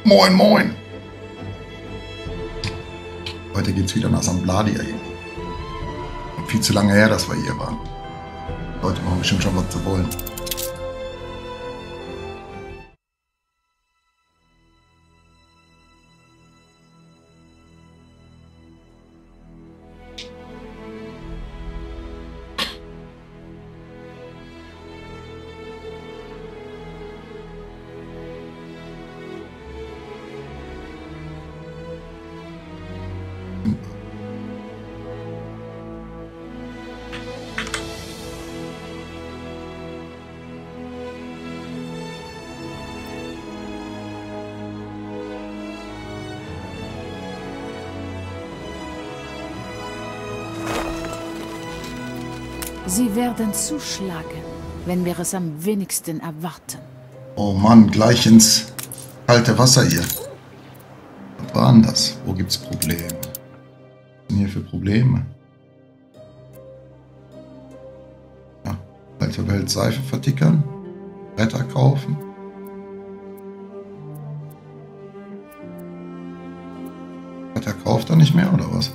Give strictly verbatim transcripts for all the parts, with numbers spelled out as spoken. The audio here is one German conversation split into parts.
Moin, moin. Heute geht's wieder nach Sambladia hier. Viel zu lange her, dass wir hier waren. Leute machen bestimmt schon, was sie wollen. Sie werden zuschlagen, wenn wir es am wenigsten erwarten. Oh Mann, gleich ins kalte Wasser hier. Was war denn das? Wo gibt's Probleme? Was sind hier für Probleme? Ja, alte Welt Seife vertickern, Bretter kaufen. Bretter kauft er nicht mehr, oder was?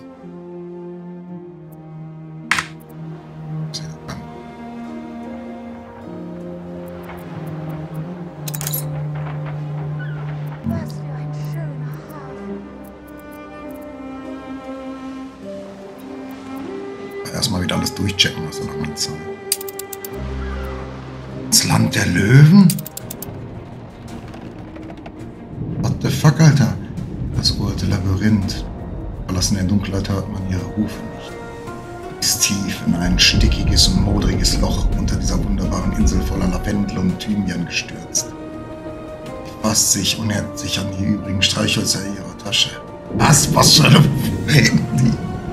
Erstmal wieder alles durchchecken, was er noch mal zeigt. Das Land der Löwen? What the fuck, Alter? Das uralte Labyrinth. Verlassen in der Dunkelheit hört man ihre Rufe nicht. Ist tief in ein stickiges und modriges Loch unter dieser wunderbaren Insel voller Lavendel und Thymian gestürzt. Sie fasst sich unernst sich an die übrigen Streichhölzer ihrer Tasche. Was? Was soll reden die?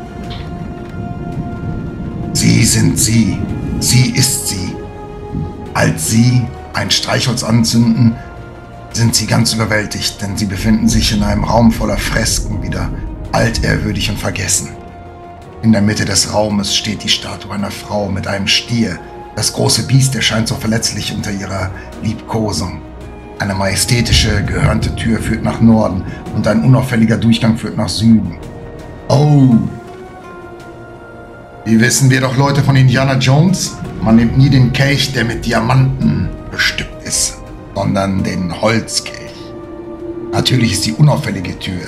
Sie sind sie. Sie ist sie. Als sie ein Streichholz anzünden, sind sie ganz überwältigt, denn sie befinden sich in einem Raum voller Fresken, wieder altehrwürdig und vergessen. In der Mitte des Raumes steht die Statue einer Frau mit einem Stier. Das große Biest erscheint so verletzlich unter ihrer Liebkosung. Eine majestätische, gehörnte Tür führt nach Norden und ein unauffälliger Durchgang führt nach Süden. Oh! Wie wissen wir doch, Leute von Indiana Jones? Man nimmt nie den Kelch, der mit Diamanten bestückt ist, sondern den Holzkelch. Natürlich ist die unauffällige Tür.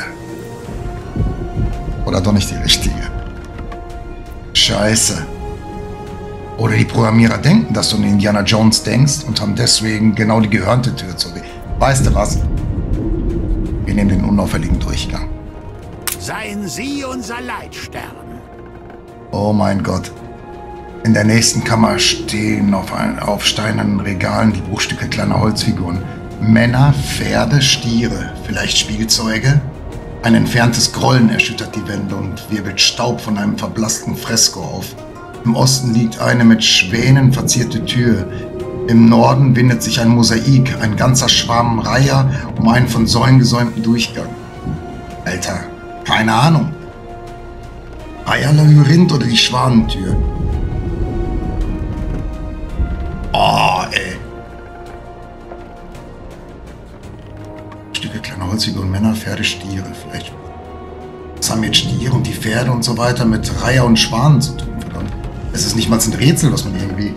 Oder doch nicht die richtige. Scheiße. Oder die Programmierer denken, dass du an Indiana Jones denkst und haben deswegen genau die gehörnte Tür zu. Weißt du was? Wir nehmen den unauffälligen Durchgang. Seien Sie unser Leitstern. Oh mein Gott. In der nächsten Kammer stehen auf, ein, auf steinernen Regalen die Bruchstücke kleiner Holzfiguren. Männer, Pferde, Stiere, vielleicht Spielzeuge? Ein entferntes Grollen erschüttert die Wände und wirbelt Staub von einem verblassten Fresko auf. Im Osten liegt eine mit Schwänen verzierte Tür. Im Norden windet sich ein Mosaik, ein ganzer Schwarm Reiher um einen von Säulen gesäumten Durchgang. Alter, keine Ahnung. Reiher-Labyrinth oder die Schwanentür? Oh, ey. Stücke kleiner Holzfiguren, Männer, Pferde, Stiere. Vielleicht. Was haben jetzt Stiere und die Pferde und so weiter mit Reiher und Schwanen zu tun? Verdammt. Es ist nicht mal ein Rätsel, was man irgendwie...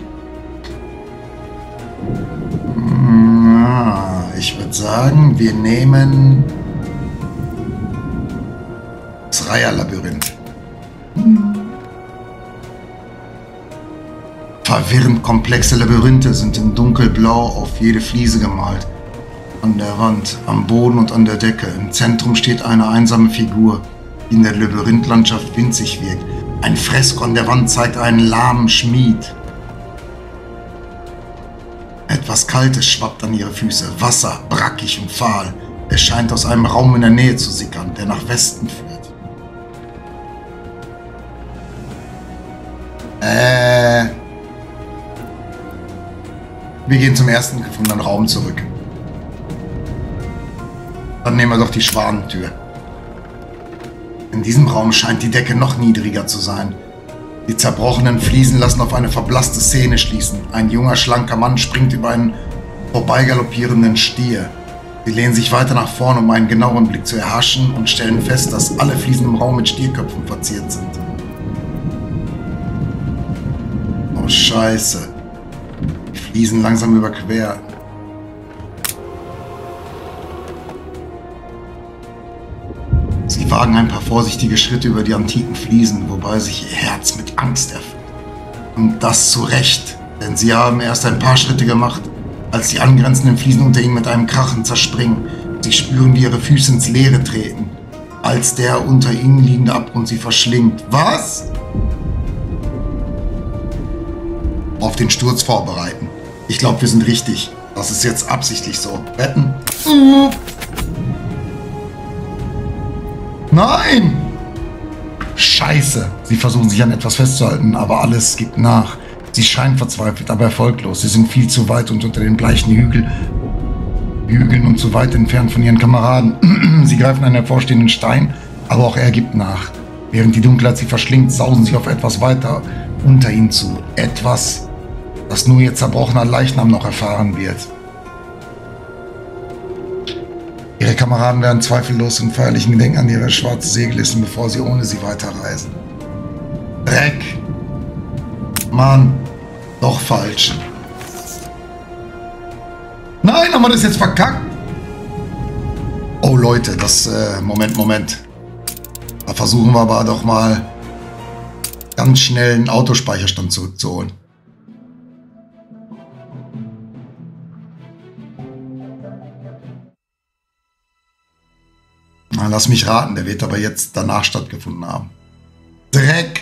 Ja, ich würde sagen, wir nehmen das Reiher-Labyrinth. Verwirrend komplexe Labyrinthe sind in dunkelblau auf jede Fliese gemalt. An der Wand, am Boden und an der Decke. Im Zentrum steht eine einsame Figur, die in der Labyrinthlandschaft winzig wirkt. Ein Fresko an der Wand zeigt einen lahmen Schmied. Etwas Kaltes schwappt an ihre Füße. Wasser, brackig und fahl. Es scheint aus einem Raum in der Nähe zu sickern, der nach Westen führt. Äh... Wir gehen zum ersten gefundenen Raum zurück. Dann nehmen wir doch die Schwanentür. In diesem Raum scheint die Decke noch niedriger zu sein. Die zerbrochenen Fliesen lassen auf eine verblasste Szene schließen. Ein junger, schlanker Mann springt über einen vorbeigaloppierenden Stier. Sie lehnen sich weiter nach vorn, um einen genaueren Blick zu erhaschen und stellen fest, dass alle Fliesen im Raum mit Stierköpfen verziert sind. Oh, Scheiße. Die Fliesen langsam überqueren. Sie wagen ein paar vorsichtige Schritte über die antiken Fliesen, wobei sich ihr Herz mit Angst erfüllt. Und das zu Recht, denn sie haben erst ein paar Schritte gemacht, als die angrenzenden Fliesen unter ihnen mit einem Krachen zerspringen. Sie spüren, wie ihre Füße ins Leere treten, als der unter ihnen liegende Abgrund sie verschlingt. Was? Auf den Sturz vorbereiten. Ich glaube, wir sind richtig. Das ist jetzt absichtlich so. Retten. Uh. Nein! Scheiße! Sie versuchen sich an etwas festzuhalten, aber alles gibt nach. Sie scheinen verzweifelt, aber erfolglos. Sie sind viel zu weit und unter den bleichen Hügel, Hügeln und zu weit entfernt von ihren Kameraden. Sie greifen einen hervorstehenden Stein, aber auch er gibt nach. Während die Dunkelheit sie verschlingt, sausen sie auf etwas weiter unter ihnen zu. Etwas, das nur ihr zerbrochener Leichnam noch erfahren wird. Ihre Kameraden werden zweifellos im feierlichen Gedenken an ihre schwarze Segel listen, bevor sie ohne sie weiterreisen. Dreck! Mann, doch falsch. Nein, haben wir das jetzt verkackt? Oh Leute, das, äh, Moment, Moment. Da versuchen wir aber doch mal ganz schnell einen Autospeicherstand zurückzuholen. Na, lass mich raten, der wird aber jetzt danach stattgefunden haben. Dreck!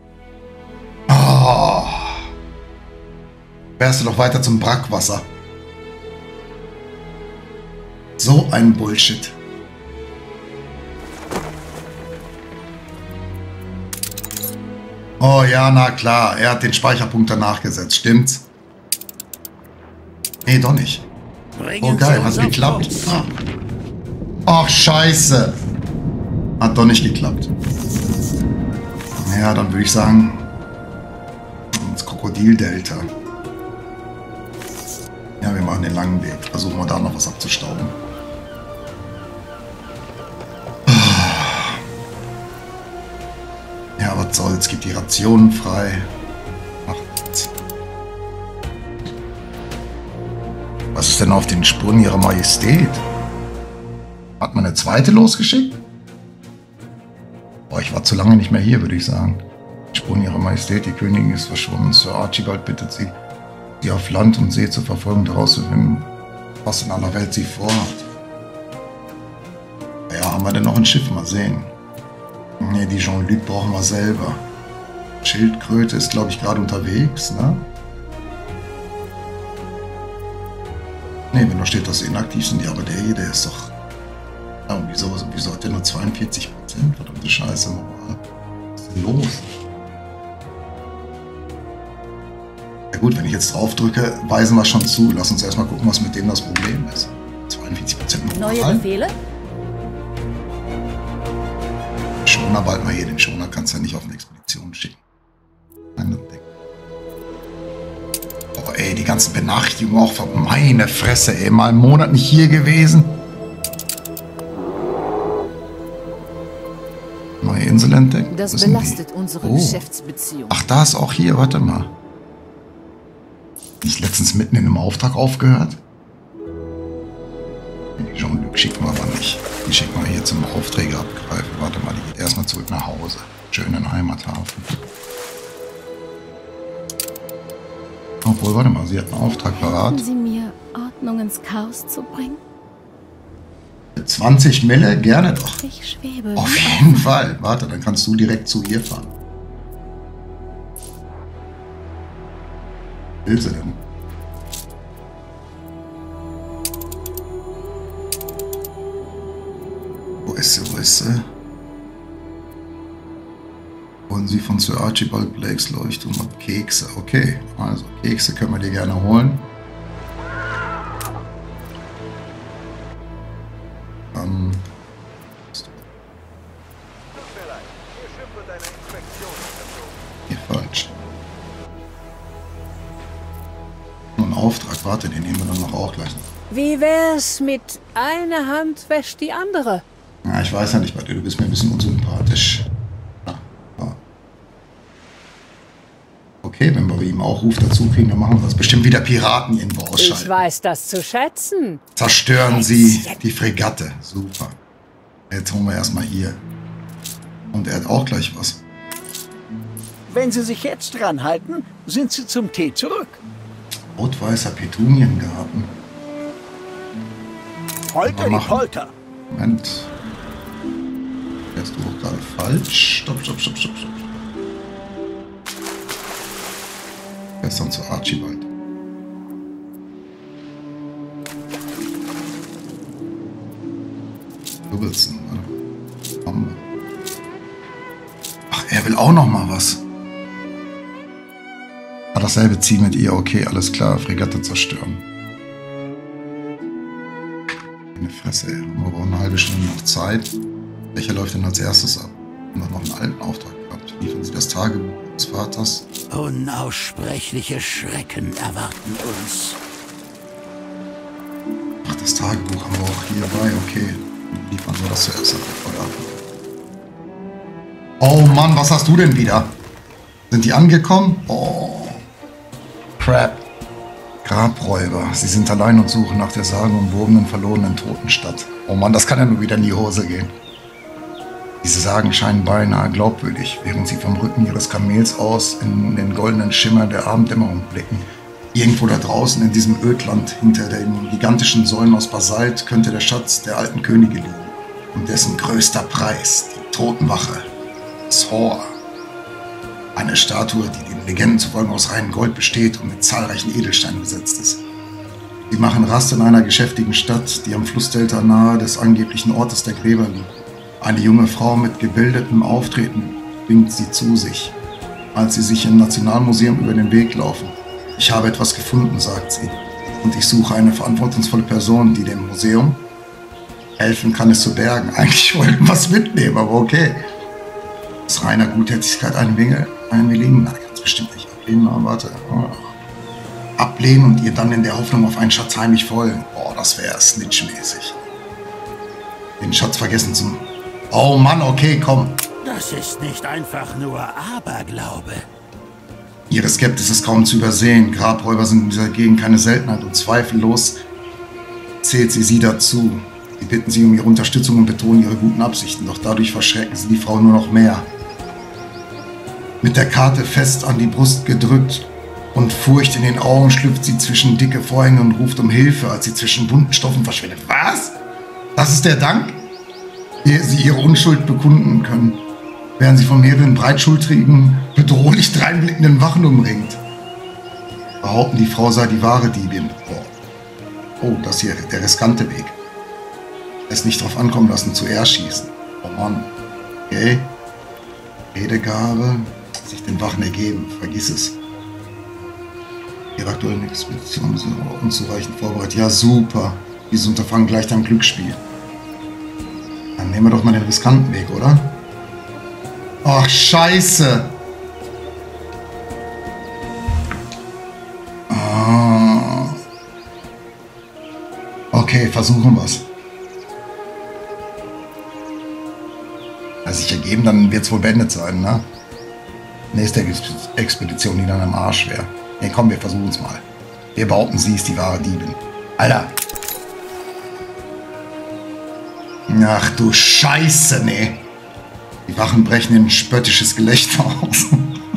Oh. Wärst du doch weiter zum Brackwasser. So ein Bullshit. Oh ja, na klar, er hat den Speicherpunkt danach gesetzt, stimmt's? Nee, doch nicht. Oh geil, hat geklappt. Ach, scheiße. Hat doch nicht geklappt. Ja, dann würde ich sagen, ins Krokodildelta. Ja, wir machen den langen Weg. Versuchen wir da noch was abzustauben. Ja, was soll's. Gibt die Rationen frei. Ach, was ist denn auf den Spuren ihrer Majestät? Hat man eine zweite losgeschickt? Boah, ich war zu lange nicht mehr hier, würde ich sagen. Spuren ihrer Majestät, die Königin ist verschwunden. Sir Archibald bittet sie, sie auf Land und See zur Verfolgung herauszufinden, was in aller Welt sie vorhat. Ja, haben wir denn noch ein Schiff? Mal sehen. Ne, die Jean-Luc brauchen wir selber. Schildkröte ist, glaube ich, gerade unterwegs, ne? Ne, wenn da steht, dass sie inaktiv sind, ja, aber der hier, der ist doch... Ja, und wieso, wieso hat der nur zweiundvierzig Prozent? Verdammte Scheiße, normal. Was ist denn los? Ja gut, wenn ich jetzt drauf drücke, weisen wir schon zu. Lass uns erstmal gucken, was mit dem das Problem ist. zweiundvierzig Prozent normal. Neue Befehle? Schoner, bald mal hier. Den Schoner kannst du ja nicht auf eine Expedition schicken. Oh ey, die ganzen Benachrichtigungen auch von meine Fresse, ey. Mal einen Monat nicht hier gewesen. Neue Insel entdeckt. Das belastet unsere oh. Geschäftsbeziehung. Ach, da ist auch hier. Warte mal. Nicht letztens mitten in einem Auftrag aufgehört? Die Jean-Luc schicken wir aber nicht. Die schicken wir hier zum Aufträge abgreifen. Warte mal, die geht erstmal zurück nach Hause. Schönen Heimathafen. Obwohl, warte mal, sie hat einen Auftrag parat. Helfen Sie mir, Ordnung ins Chaos zu bringen? zwanzig Mille? Gerne doch. Ich schwebe. Auf jeden Fall. Warte, dann kannst du direkt zu ihr fahren. Will sie denn? Wo ist sie, wo ist sie? Wollen Sie von Sir Archibald Blakes Leuchtturm und Kekse? Okay, also Kekse können wir dir gerne holen. Ähm. Hier falsch. Nur ein Auftrag, warte, den nehmen wir dann noch auch gleich. Wie wär's mit einer Hand wäscht die andere? Ja, ich weiß ja nicht, du bist mir ein bisschen unsympathisch. Ja, ja. Okay, wenn wir ihm auch Ruf dazu kriegen, dann machen wir das. Bestimmt wieder Piraten irgendwo ausschalten. Ich weiß das zu schätzen. Zerstören Sie die Fregatte. Super. Jetzt holen wir erstmal hier. Und er hat auch gleich was. Wenn Sie sich jetzt ranhalten, sind Sie zum Tee zurück. Rot-weißer Petuniengarten. Polter die Polter. Moment. Fährst du auch gerade falsch? Stopp, stopp, stopp, stopp, stopp. Fährst dann zu Archibald. Dubbelson, oder? Bombe. Ach, er will auch noch mal was. Hat dasselbe Ziel mit ihr. Okay, alles klar. Fregatte zerstören. Eine Fresse, ey. Wir brauchen eine halbe Stunde noch Zeit. Welcher läuft denn als erstes ab? Und dann noch einen alten Auftrag gehabt. Liefern Sie das Tagebuch des Vaters. Unaussprechliche Schrecken erwarten uns. Ach, das Tagebuch haben wir auch hier bei. Okay. Liefern wir das zuerst ab. Oh Mann, was hast du denn wieder? Sind die angekommen? Oh. Crap. Grabräuber. Sie sind allein und suchen nach der sagenumwobenen verlorenen Totenstadt. Oh Mann, das kann ja nur wieder in die Hose gehen. Diese Sagen scheinen beinahe glaubwürdig, während sie vom Rücken ihres Kamels aus in den goldenen Schimmer der Abenddämmerung blicken. Irgendwo da draußen in diesem Ödland, hinter den gigantischen Säulen aus Basalt, könnte der Schatz der alten Könige liegen. Und dessen größter Preis, die Totenwache, das Hor. Eine Statue, die den Legenden zufolge aus reinem Gold besteht und mit zahlreichen Edelsteinen besetzt ist. Sie machen Rast in einer geschäftigen Stadt, die am Flussdelta nahe des angeblichen Ortes der Gräber liegt. Eine junge Frau mit gebildetem Auftreten winkt sie zu sich, als sie sich im Nationalmuseum über den Weg laufen. Ich habe etwas gefunden, sagt sie, und ich suche eine verantwortungsvolle Person, die dem Museum helfen kann, es zu bergen. Eigentlich wollten wir was mitnehmen, aber okay. Aus reiner Guttätigkeit einwilligen? Nein, ganz bestimmt nicht ablehnen, aber warte. Ablehnen und ihr dann in der Hoffnung auf einen Schatz heimlich folgen. Boah, das wäre snitchmäßig. Den Schatz vergessen zum... Oh Mann, okay, komm. Das ist nicht einfach nur Aberglaube. Ihre Skepsis ist kaum zu übersehen. Grabräuber sind in dieser Gegend keine Seltenheit und zweifellos zählt sie sie dazu. Sie bitten sie um ihre Unterstützung und betonen ihre guten Absichten, doch dadurch verschrecken sie die Frau nur noch mehr. Mit der Karte fest an die Brust gedrückt und Furcht in den Augen schlüpft sie zwischen dicke Vorhänge und ruft um Hilfe, als sie zwischen bunten Stoffen verschwindet. Was? Das ist der Dank? Ehe sie ihre Unschuld bekunden können, während sie von mehreren breitschultrigen, bedrohlich dreinblickenden Wachen umringt. Behaupten, die Frau sei die wahre Diebin. Oh, oh, das hier, der riskante Weg. Es nicht drauf ankommen lassen, zu erschießen. Oh Mann. Okay. Redegabe, sich den Wachen ergeben. Vergiss es. Ihre aktuellen Expeditionen sind aber unzureichend vorbereitet. Ja, super. Dieses Unterfangen gleicht einem Glücksspiel. Dann nehmen wir doch mal den riskanten Weg, oder? Ach, scheiße. Ah. Okay, versuchen wir's. Also sich ergeben, dann wird es wohl beendet sein, ne? Nächste Expedition, die dann am Arsch wäre. Ne, komm, wir versuchen es mal. Wir behaupten, sie ist die wahre Diebin. Alter! Ach du Scheiße, ne. Die Wachen brechen in ein spöttisches Gelächter aus.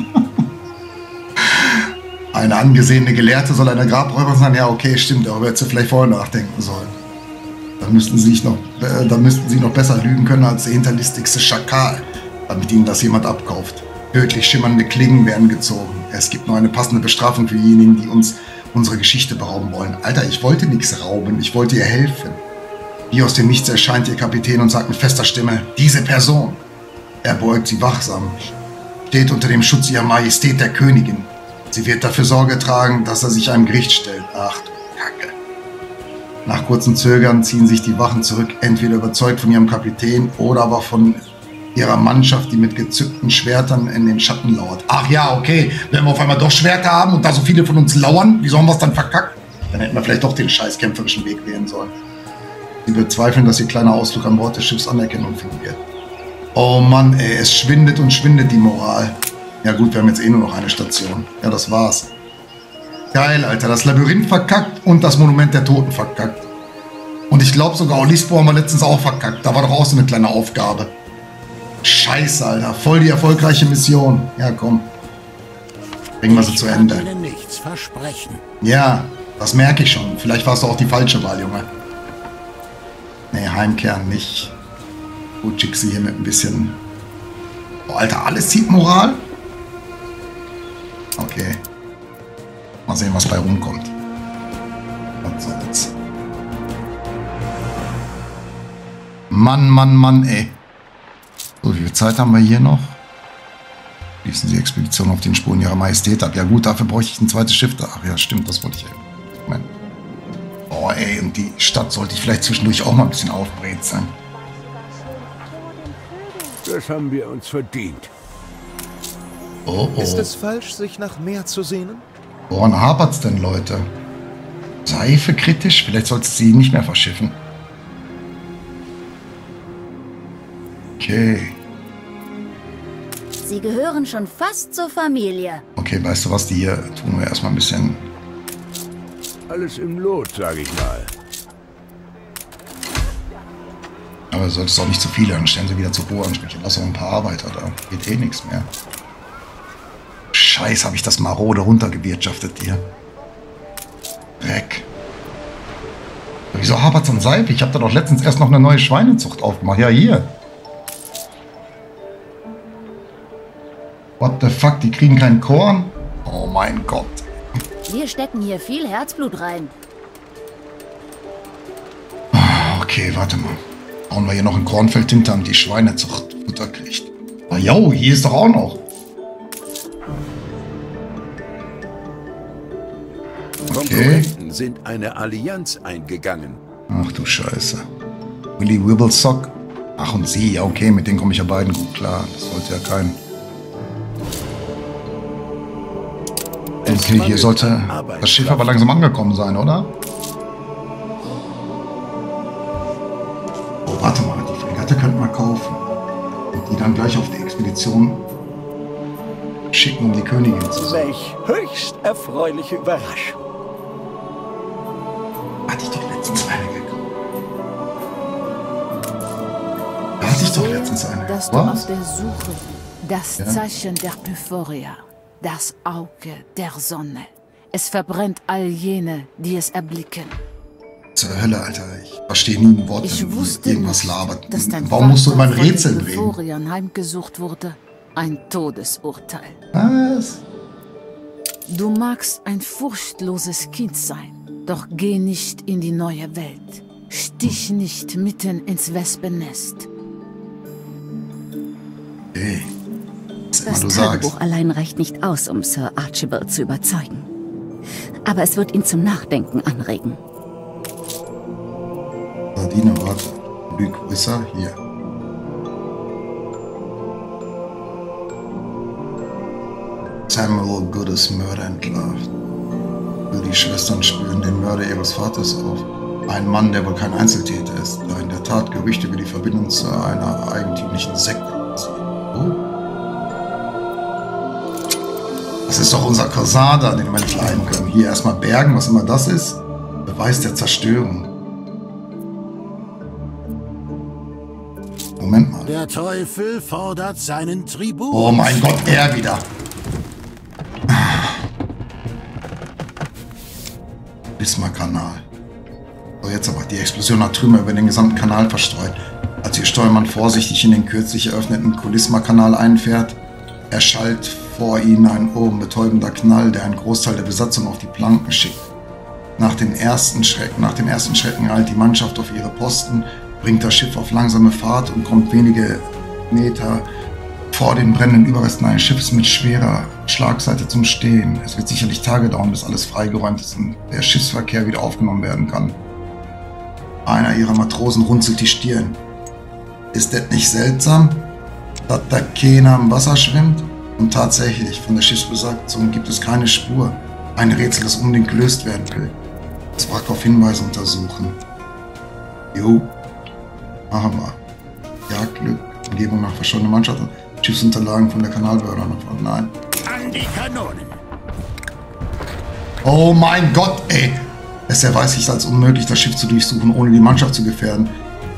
Eine angesehene Gelehrte soll eine Grabräuber sein? Ja, okay, stimmt, darüber hätte sie vielleicht vorher nachdenken sollen. Da müssten sie sich noch, äh, da müssten sie noch besser lügen können als der hinterlistigste Schakal, damit ihnen das jemand abkauft. Tödlich schimmernde Klingen werden gezogen. Es gibt nur eine passende Bestrafung für diejenigen, die uns unsere Geschichte berauben wollen. Alter, ich wollte nichts rauben, ich wollte ihr helfen. Wie aus dem Nichts erscheint ihr Kapitän und sagt mit fester Stimme, diese Person. Er beugt sie wachsam, steht unter dem Schutz ihrer Majestät der Königin. Sie wird dafür Sorge tragen, dass er sich einem Gericht stellt. Ach du Kacke. Nach kurzem Zögern ziehen sich die Wachen zurück, entweder überzeugt von ihrem Kapitän oder aber von ihrer Mannschaft, die mit gezückten Schwertern in den Schatten lauert. Ach ja, okay, wenn wir auf einmal doch Schwerter haben und da so viele von uns lauern, wie sollen wir es dann verkacken? Dann hätten wir vielleicht doch den scheiß kämpferischen Weg wählen sollen. Sie bezweifeln, dass ihr kleiner Ausflug an Bord des Schiffs Anerkennung finden wird. Oh Mann, ey, es schwindet und schwindet die Moral. Ja gut, wir haben jetzt eh nur noch eine Station. Ja, das war's. Geil, Alter. Das Labyrinth verkackt und das Monument der Toten verkackt. Und ich glaube sogar, Olispo haben wir letztens auch verkackt. Da war doch auch so eine kleine Aufgabe. Scheiße, Alter. Voll die erfolgreiche Mission. Ja, komm. Bringen wir sie zu Ende. Ich kann Ihnen nichts versprechen. Ja, das merke ich schon. Vielleicht warst du auch die falsche Wahl, Junge. Nee, heimkehren nicht. Gut, schick sie hier mit ein bisschen... Oh, Alter, alles zieht Moral? Okay. Mal sehen, was bei rumkommt. Was soll's. Mann, Mann, Mann, ey. So, wie viel Zeit haben wir hier noch? Schließen Sie die Expedition auf den Spuren Ihrer Majestät ab. Ja gut, dafür bräuchte ich ein zweites Schiff da. Ach ja, stimmt, das wollte ich eben. Moment. Oh, ey, und die Stadt sollte ich vielleicht zwischendurch auch mal ein bisschen aufbrezeln. Das haben wir uns verdient. Oh, oh. Ist es falsch, sich nach mehr zu sehnen? Woran hapert's denn, Leute? Seife kritisch? Vielleicht sollst du sie nicht mehr verschiffen. Okay. Sie gehören schon fast zur Familie. Okay, weißt du was? Die hier tun wir erstmal ein bisschen... Alles im Lot, sage ich mal. Aber du solltest auch nicht zu viele, dann stellen sie wieder zu hohe Ansprüche. Lass auch ein paar Arbeiter da. Geht eh nichts mehr. Scheiß, habe ich das marode runtergewirtschaftet hier. Dreck. Wieso hapert's an Seife? Ich habe da doch letztens erst noch eine neue Schweinezucht aufgemacht. Ja, hier. What the fuck? Die kriegen kein Korn? Oh mein Gott. Wir stecken hier viel Herzblut rein. Okay, warte mal. Bauen wir hier noch ein Kornfeld hinter, damit die Schweinezucht Futter kriegt. Ah, jo, hier ist doch auch noch. Okay. Konkurrenten sind eine Allianz eingegangen. Ach du Scheiße. Willy Wibblesock. Ach und sie, ja okay, mit denen komme ich ja beiden gut klar. Das sollte ja kein... Okay, hier sollte das Schiff aber langsam angekommen sein, oder? Oh, warte mal, die Fregatte könnten wir kaufen. Und die dann gleich auf die Expedition schicken, um die Königin zu sein. Welch höchst erfreuliche Überraschung. Hatte ich doch letztens eine gekauft. Da hatte ich doch letztens eine. Dass du auf der Suche das ja. Zeichen der Pyphoria, das Auge der Sonne. Es verbrennt all jene, die es erblicken. Zur Hölle, Alter. Ich verstehe nie ein Wort, ich wenn wusste irgendwas nicht, labert. Dass dein Warum musst du immer ein Vater Rätsel von den drehen? Pyphoriern heimgesucht wurde. Ein Todesurteil. Was? Du magst ein furchtloses Kind sein, doch geh nicht in die neue Welt. Stich nicht mitten ins Wespennest. Okay. Was immer Das du Tagebuch sagst. allein reicht nicht aus, um Sir Archibald zu überzeugen. Aber es wird ihn zum Nachdenken anregen. Sardine, warte. Luc, wo ist er? Hier. Samuel Goodis Mörder entlarvt. Die Schwestern spüren den Mörder ihres Vaters auf. Ein Mann, der wohl kein Einzeltäter ist, da in der Tat Gerüchte über die Verbindung zu einer eigentümlichen Sekte sind. Oh. Das ist doch unser Cousin da, den wir nicht leiden können. Hier erstmal bergen, was immer das ist. Beweis der Zerstörung. Moment mal. Der Teufel fordert seinen Tribut. Oh mein Gott, er wieder. Bismarck-Kanal. So, jetzt aber. Die Explosion hat Trümmer über den gesamten Kanal verstreut. Als ihr Steuermann vorsichtig in den kürzlich eröffneten Kulisma-Kanal einfährt, erschallt vor ihnen ein ohrenbetäubender Knall, der einen Großteil der Besatzung auf die Planken schickt. Nach, den ersten Schrecken, nach dem ersten Schrecken eilt die Mannschaft auf ihre Posten, bringt das Schiff auf langsame Fahrt und kommt wenige Meter vor den brennenden Überresten eines Schiffes mit schwerer Schlagseite zum Stehen. Es wird sicherlich Tage dauern, bis alles freigeräumt ist und der Schiffsverkehr wieder aufgenommen werden kann. Einer ihrer Matrosen runzelt die Stirn. Ist das nicht seltsam, dass da keiner im Wasser schwimmt? Und tatsächlich, von der Schiffsbesatzung gibt es keine Spur. Ein Rätsel, das unbedingt gelöst werden will. Das Wrack auf Hinweise untersuchen. Jo. Machen wir. Jagdglück. Umgebung nach verschollener Mannschaft. Schiffsunterlagen von der Kanalbehörde noch. Nein. An die Kanonen! Oh mein Gott, ey! Es erweist sich als unmöglich, das Schiff zu durchsuchen, ohne die Mannschaft zu gefährden.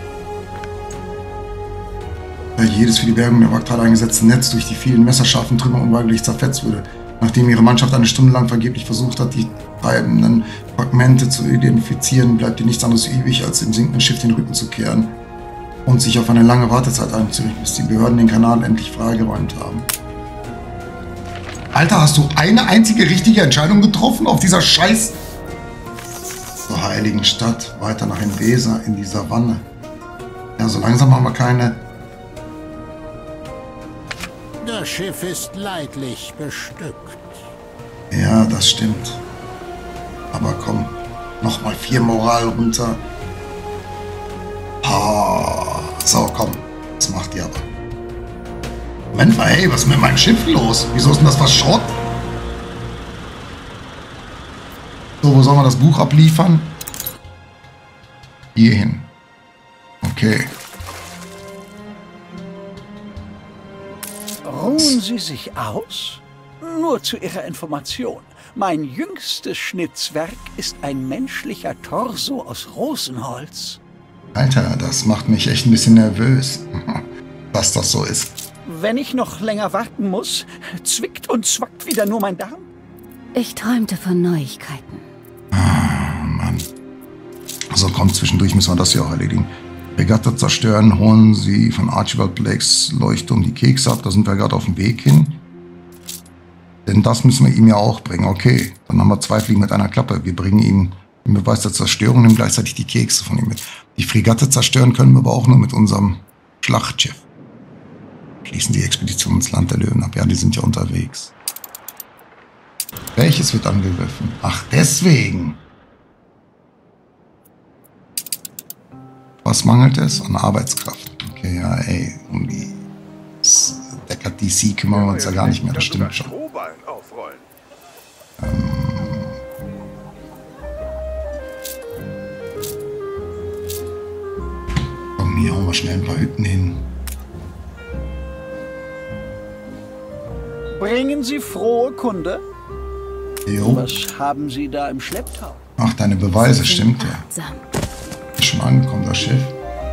Da jedes für die Bergung der Wrackteile eingesetzte Netz durch die vielen messerscharfen Trümmer unweigerlich zerfetzt würde. Nachdem ihre Mannschaft eine Stunde lang vergeblich versucht hat, die treibenden Fragmente zu identifizieren, bleibt ihr nichts anderes übrig, als dem sinkenden Schiff den Rücken zu kehren und sich auf eine lange Wartezeit einzurichten, bis die Behörden den Kanal endlich freigeräumt haben. Alter, hast du eine einzige richtige Entscheidung getroffen auf dieser Scheiß... zur heiligen Stadt, weiter nach dem Weser, in die Savanne. Ja, so langsam haben wir keine... Das Schiff ist leidlich bestückt. Ja, das stimmt. Aber komm, nochmal vier Moral runter. Ah, so, komm. Das macht die aber. Moment mal, hey, was ist mit meinem Schiff los? Wieso ist denn das was Schrott? So, wo soll man das Buch abliefern? Hier hin. Okay. Ruhen Sie sich aus? Nur zu Ihrer Information. Mein jüngstes Schnitzwerk ist ein menschlicher Torso aus Rosenholz. Alter, das macht mich echt ein bisschen nervös, dass das so ist. Wenn ich noch länger warten muss, zwickt und zwackt wieder nur mein Darm. Ich träumte von Neuigkeiten. Ah, Mann. So, komm, zwischendurch müssen wir das hier auch erledigen. Regatta zerstören, holen Sie von Archibald Blakes Leuchtturm die Kekse ab. Da sind wir gerade auf dem Weg hin. Denn das müssen wir ihm ja auch bringen. Okay, dann haben wir zwei Fliegen mit einer Klappe. Wir bringen ihm den Beweis der Zerstörung und nehmen gleichzeitig die Kekse von ihm mit. Die Fregatte zerstören können wir aber auch nur mit unserem Schlachtschiff. Schließen die Expedition ins Land der Löwen ab. Ja, die sind ja unterwegs. Welches wird angegriffen? Ach, deswegen. Was mangelt es? An Arbeitskraft. Okay, ja, ey, um die Decker D C kümmern wir uns ja gar nicht mehr, das stimmt schon. Ähm Komm, hier hauen wir schnell ein paar Hütten hin. Bringen Sie frohe Kunde? Jo. Was haben Sie da im Schlepptau? Ach, deine Beweise, stimmt ja. Schon angekommen, das Schiff.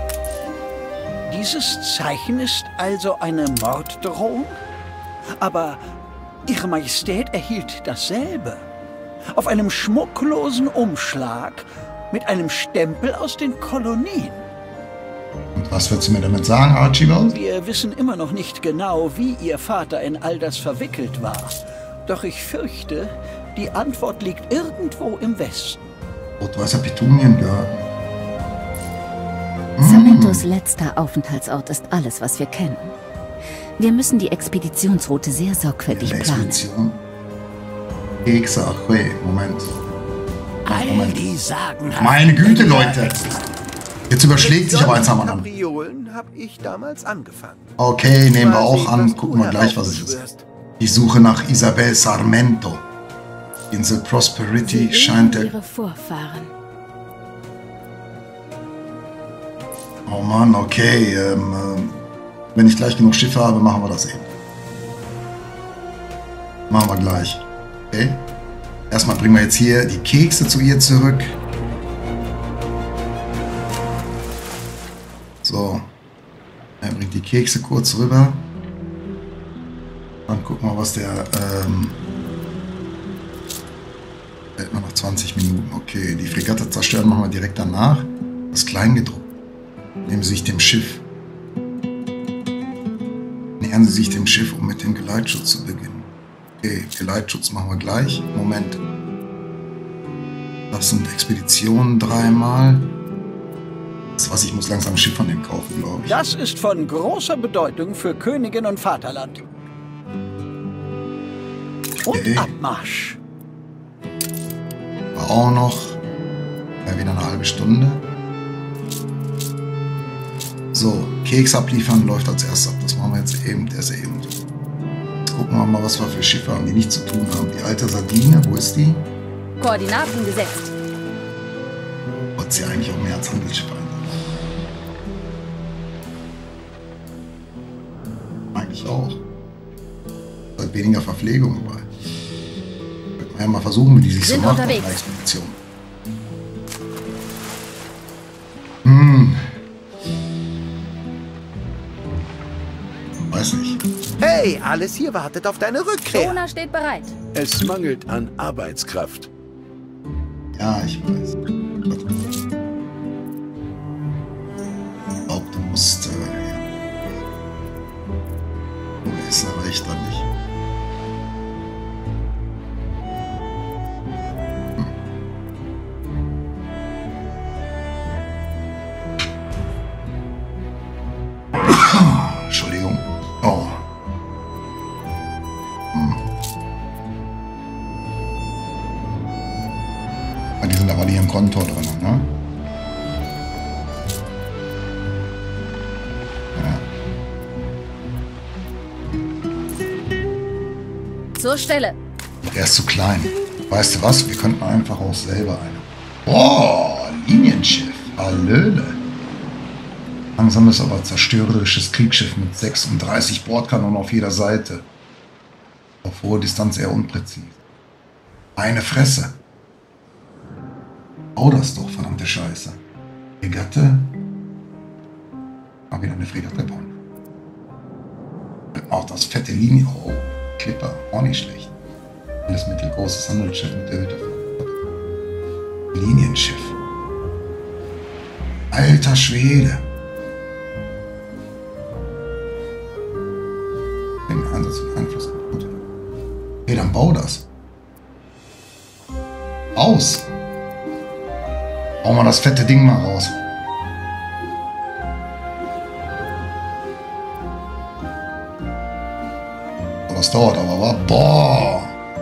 Dieses Zeichen ist also eine Morddrohung? Aber Ihre Majestät erhielt dasselbe. Auf einem schmucklosen Umschlag mit einem Stempel aus den Kolonien. Und was willst du mir damit sagen, Archibald? Wir wissen immer noch nicht genau, wie Ihr Vater in all das verwickelt war. Doch ich fürchte, die Antwort liegt irgendwo im Westen. Rot-weißer Petuniengarten. Sarmentos letzter Aufenthaltsort ist alles, was wir kennen. Wir müssen die Expeditionsroute sehr sorgfältig planen. Expedition. Kekse, ach weh, Moment. Ach, Moment. All die Sagen Meine Güte, Leute! Jetzt überschlägt sich aber eins am anderen. Kapriolen habe ich damals angefangen. Okay, nehmen wir auch Quasi, an. was Gucken du wir gleich, was es ist. heraufbeschwörst. Die Suche nach Isabel Sarmento. Die Insel Prosperity scheint der... ihre Vorfahren. Oh Mann, okay. Ähm, ähm, wenn ich gleich genug Schiffe habe, machen wir das eben. Machen wir gleich. Okay? Erstmal bringen wir jetzt hier die Kekse zu ihr zurück. So. Er bringt die Kekse kurz rüber. Dann gucken wir, was der... Ähm, hält man noch zwanzig Minuten. Okay, die Fregatte zerstören machen wir direkt danach. Das Kleingedruckte. Nehmen Sie sich dem Schiff. Nähern Sie sich dem Schiff, um mit dem Geleitschutz zu beginnen. Okay, Geleitschutz machen wir gleich. Moment. Das sind Expeditionen dreimal. Das was ich muss langsam ein Schiff von dem kaufen, glaube ich. Das ist von großer Bedeutung für Königin und Vaterland. Und Okay. Abmarsch. War auch noch. Ja, wieder eine halbe Stunde. So, Keks abliefern läuft als erstes ab. Das machen wir jetzt eben, der ist eben. Jetzt gucken wir mal, was wir für Schiffe haben, die nichts zu tun haben. Die alte Sardine, wo ist die? Koordinaten gesetzt. setzt ja eigentlich auch mehr als Handelsschiff ein. Eigentlich auch. Da ist weniger Verpflegung dabei. Könnte man ja mal versuchen, wie die sich so Sind macht auf unterwegs. einer Expedition. Hm. Weiß nicht. Hey, alles hier wartet auf deine Rückkehr. Shona steht bereit. Es mangelt an Arbeitskraft. Ja, ich weiß. Ich glaube, du musst. Äh, du weißt aber echt dann nicht. Hm. Entschuldigung. Oh. Die sind aber nicht im Konto drin, ne? Ja. Zur Stelle. Der ist zu klein. Weißt du was? Wir könnten einfach auch selber eine. Boah, Linienschiff. Hallöle. Langsames, aber zerstörerisches Kriegsschiff mit sechsunddreißig Bordkanonen auf jeder Seite. Auf hohe Distanz eher unpräzise. Eine Fresse. Bau das doch, verdammte Scheiße. Fregatte. Mal wieder eine Fregatte bauen. Auch das fette Linie. Oh, Clipper. Auch nicht schlecht. Alles mittelgroßes Handelsschiff mit erhöhter Verantwortung. Linienschiff. Alter Schwede. Den Einsatz und Einfluss. Okay, dann bau das. Aus. Hau mal das fette Ding mal raus. Oh, das dauert aber, wa? Boah!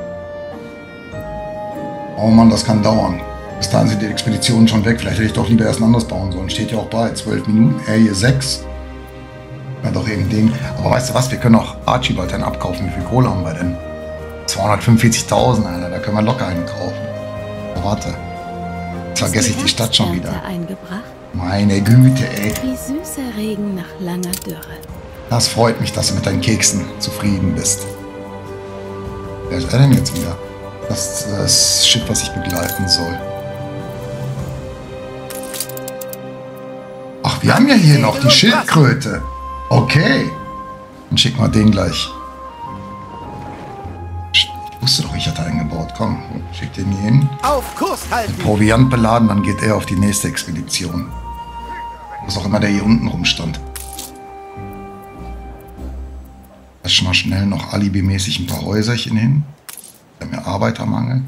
Oh Mann, das kann dauern. Bis dahin sind die Expeditionen schon weg. Vielleicht hätte ich doch lieber erst ein anderes bauen sollen. Steht ja auch bei. zwölf Minuten. Er hier sechs. Ja, doch eben den. Aber weißt du was? Wir können auch Archibald dann abkaufen. Wie viel Kohle haben wir denn? zweihundertfünfundvierzigtausend, Alter. Da können wir locker einen kaufen. Aber warte. Jetzt vergesse ich die Stadt schon wieder. Eingebracht? Meine Güte, ey. Wie süßer Regen nach langer Dürre. Das freut mich, dass du mit deinen Keksen zufrieden bist. Wer ist er denn jetzt wieder? Das ist das Schiff, was ich begleiten soll. Ach, wir haben ja hier noch die Schildkröte. Okay. Dann schicken wir den gleich. Ich wusste doch, ich hatte einen gebaut. Komm, schick den hier hin. Auf Kurs halten. Proviant beladen, dann geht er auf die nächste Expedition. Was auch immer der hier unten rumstand. Lass mal schnell noch alibimäßig ein paar Häuserchen hin. Wir haben ja Arbeitermangel.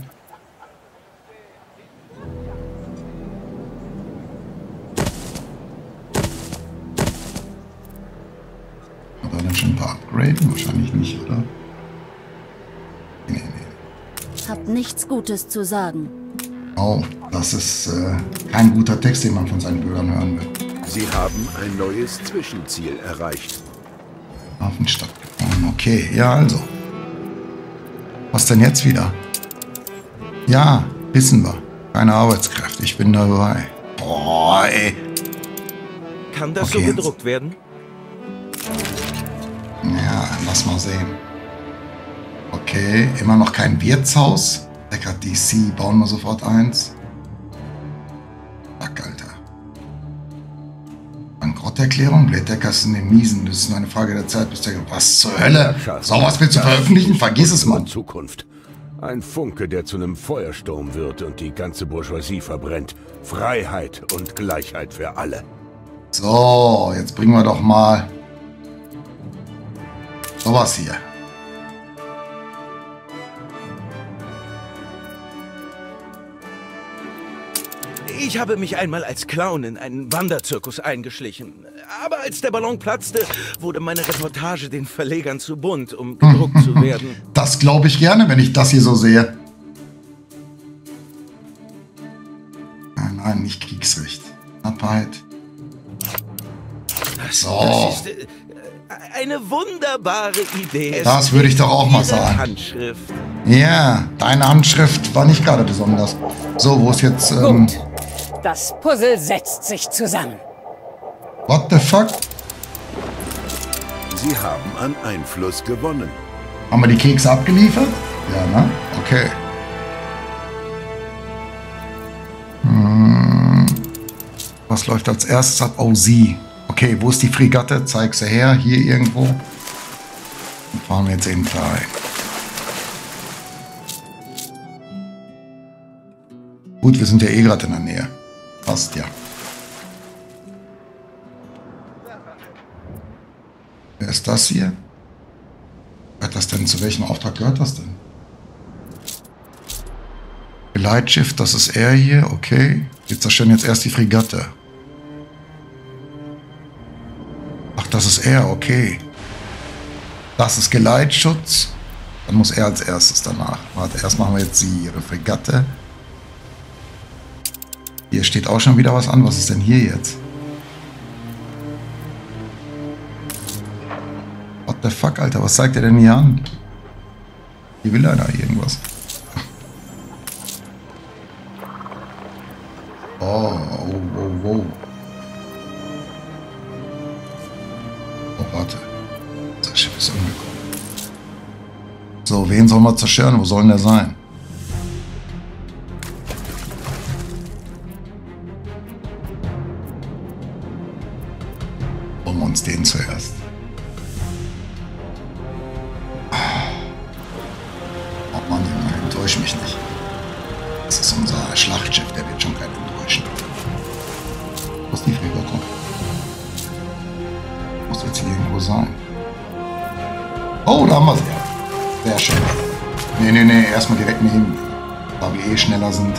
Aber dann schon ein paar upgraden? Wahrscheinlich nicht, oder? Nee, nee. Hab nichts Gutes zu sagen. Oh, das ist äh, kein guter Text, den man von seinen Bürgern hören will. Sie haben ein neues Zwischenziel erreicht. Hafenstadt gefahren. Okay, ja also. Was denn jetzt wieder? Ja, wissen wir. Keine Arbeitskräfte, ich bin dabei. Boah, ey. Kann das Okay, so jetzt. gedruckt werden? Ja, lass mal sehen. Okay, immer noch kein Wirtshaus. Deckard D C, bauen wir sofort eins. Fuck, Alter. Bankrotterklärung, Blätdecker ist in den Miesen. Das ist nur eine Frage der Zeit, bis der... Was zur Hölle? So was willst du veröffentlichen? Vergiss es, Mann. Zukunft. Ein Funke, der zu einem Feuersturm wird und die ganze Bourgeoisie verbrennt. Freiheit und Gleichheit für alle. So, jetzt bringen wir doch mal sowas hier. Ich habe mich einmal als Clown in einen Wanderzirkus eingeschlichen. Aber als der Ballon platzte, wurde meine Reportage den Verlegern zu bunt, um gedruckt zu werden. Das glaube ich gerne, wenn ich das hier so sehe. Nein, nein, nicht Kriegsrecht. Knappheit. Das, So. das ist äh, eine wunderbare Idee. Das Es würde ich doch auch mal diese sagen. Handschrift. Ja, deine Handschrift war nicht gerade besonders. So, wo ist jetzt... Ähm, Das Puzzle setzt sich zusammen. What the fuck? Sie haben an Einfluss gewonnen. Haben wir die Kekse abgeliefert? Ja, ne? Okay. Hm. Was läuft als erstes ab? Oh, sie. Okay, wo ist die Fregatte? Zeig sie her. Hier irgendwo. Dann fahren wir jetzt eben da rein. Gut, wir sind ja eh gerade in der Nähe. Passt ja. Wer ist das hier? Gehört das denn? Zu welchem Auftrag gehört das denn? Geleitschiff, das ist er hier. Okay. Wir zerstören jetzt erst die Fregatte. Ach, das ist er. Okay. Das ist Geleitschutz. Dann muss er als erstes danach. Warte, erst machen wir jetzt sie, ihre Fregatte. Hier steht auch schon wieder was an. Was ist denn hier jetzt? What the fuck, Alter? Was zeigt er denn hier an? Hier will einer irgendwas. Oh, oh, oh, oh. Oh, warte. Das Schiff ist angekommen. So, wen sollen wir zerstören? Wo soll denn der sein? Holen wir uns den zuerst. Oh Mann, Junge, enttäusch mich nicht. Das ist unser Schlachtschiff, der wird schon keinen enttäuschen. Wo ist die Fregatte? Muss jetzt hier irgendwo sein. Oh, da haben wir sie ja. Sehr schön. Nee, nee, nee, erstmal direkt nehmen. Da wir eh schneller sind.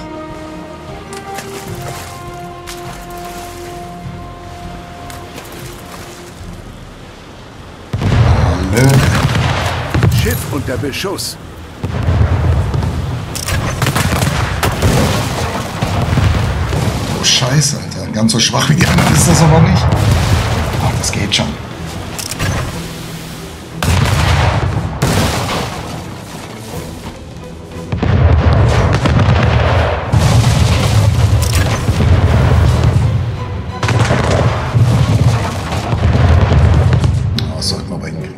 Hallo. Schiff unter Beschuss. Oh Scheiße, Alter. Ganz so schwach wie die anderen ist das aber nicht. Ach, das geht schon. Das sollten wir aber hinkriegen.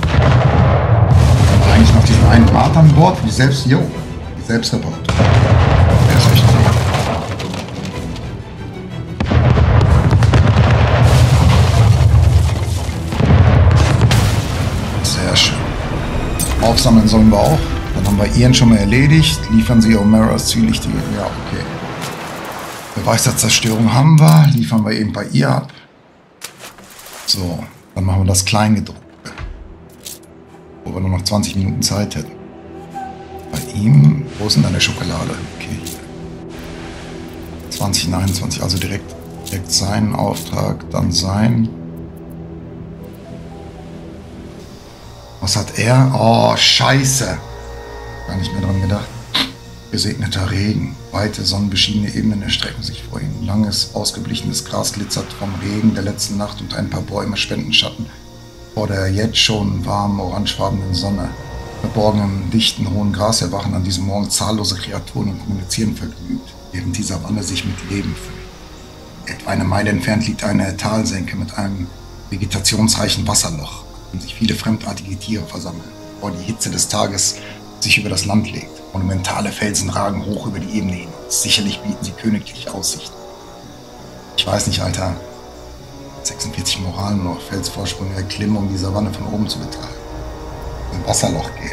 Aber eigentlich noch diesen einen Bart an Bord, die selbst, jo, die Selbstreport. Der ist echt gut. Sehr schön. Aufsammeln sollen wir auch. Dann haben wir ihren schon mal erledigt. Liefern Sie O'Maras Ziellichte. Ja, okay. Beweis der Zerstörung haben wir. Liefern wir eben bei ihr ab. So, dann machen wir das Kleingedruckte. Wo wir nur noch zwanzig Minuten Zeit hätten. Bei ihm, wo ist denn deine Schokolade? Okay, hier. zwanzig einundzwanzig, also direkt, direkt seinen Auftrag, dann sein. Was hat er? Oh, scheiße. Gar nicht mehr dran gedacht. Gesegneter Regen. Weite, sonnenbeschienene Ebenen erstrecken sich vor ihm. Langes, ausgeblichenes Gras glitzert vom Regen der letzten Nacht und ein paar Bäume spenden Schatten vor der jetzt schon warmen, orangefarbenen Sonne. Verborgen im dichten, hohen Gras erwachen an diesem Morgen zahllose Kreaturen und kommunizieren vergnügt, während die Savanne sich mit Leben füllt. Etwa eine Meile entfernt liegt eine Talsenke mit einem vegetationsreichen Wasserloch, in dem sich viele fremdartige Tiere versammeln, bevor die Hitze des Tages sich über das Land legt. Monumentale Felsen ragen hoch über die Ebene hinaus. Sicherlich bieten sie königliche Aussichten. Ich weiß nicht, Alter. sechsundvierzig Moral nur noch Felsvorsprünge erklimmen, um die Savanne von oben zu betrachten. Im Wasserloch gehen.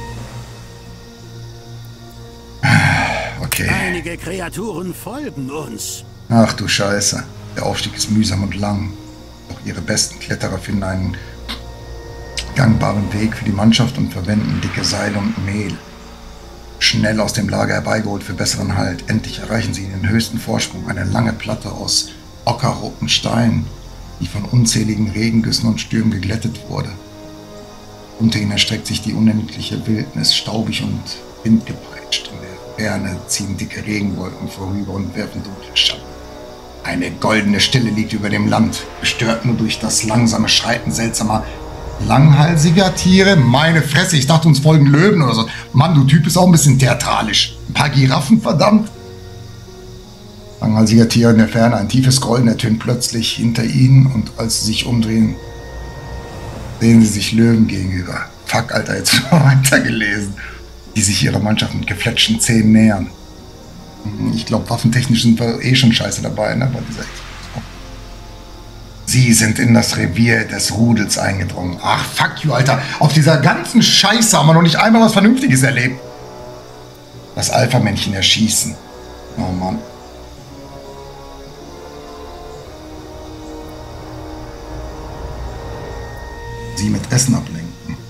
Okay. Einige Kreaturen folgen uns. Ach du Scheiße. Der Aufstieg ist mühsam und lang. Doch ihre besten Kletterer finden einen gangbaren Weg für die Mannschaft und verwenden dicke Seile und Mehl. Schnell aus dem Lager herbeigeholt für besseren Halt. Endlich erreichen sie den höchsten Vorsprung, eine lange Platte aus ockerrotem Stein, die von unzähligen Regengüssen und Stürmen geglättet wurde. Unter ihnen erstreckt sich die unendliche Wildnis, staubig und windgepeitscht. In der Ferne ziehen dicke Regenwolken vorüber und werfen dunkle Schatten. Eine goldene Stille liegt über dem Land, gestört nur durch das langsame Schreiten seltsamer, langhalsiger Tiere. Meine Fresse, ich dachte, uns folgen Löwen oder so. Mann, du Typ bist auch ein bisschen theatralisch. Ein paar Giraffen, verdammt. Langhalsiger Tier in der Ferne. Ein tiefes Grollen ertönt plötzlich hinter ihnen und als sie sich umdrehen, sehen sie sich Löwen gegenüber. Fuck, Alter, jetzt weitergelesen. Die sich ihrer Mannschaft mit gefletschten Zähnen nähern. Ich glaube, waffentechnisch sind wir eh schon scheiße dabei, ne? Bei dieser Explosion. Sie sind in das Revier des Rudels eingedrungen. Ach, fuck you, Alter. Auf dieser ganzen Scheiße haben wir noch nicht einmal was Vernünftiges erlebt. Das Alpha-Männchen erschießen. Oh Mann. Sie mit Essen ablenken.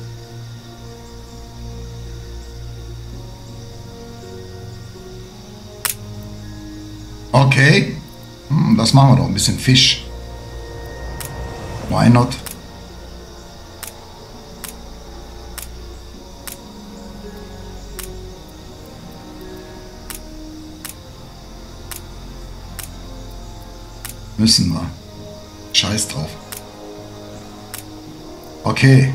Okay, hm, das machen wir doch. Ein bisschen Fisch. Why not? Müssen wir. Scheiß drauf. Okay.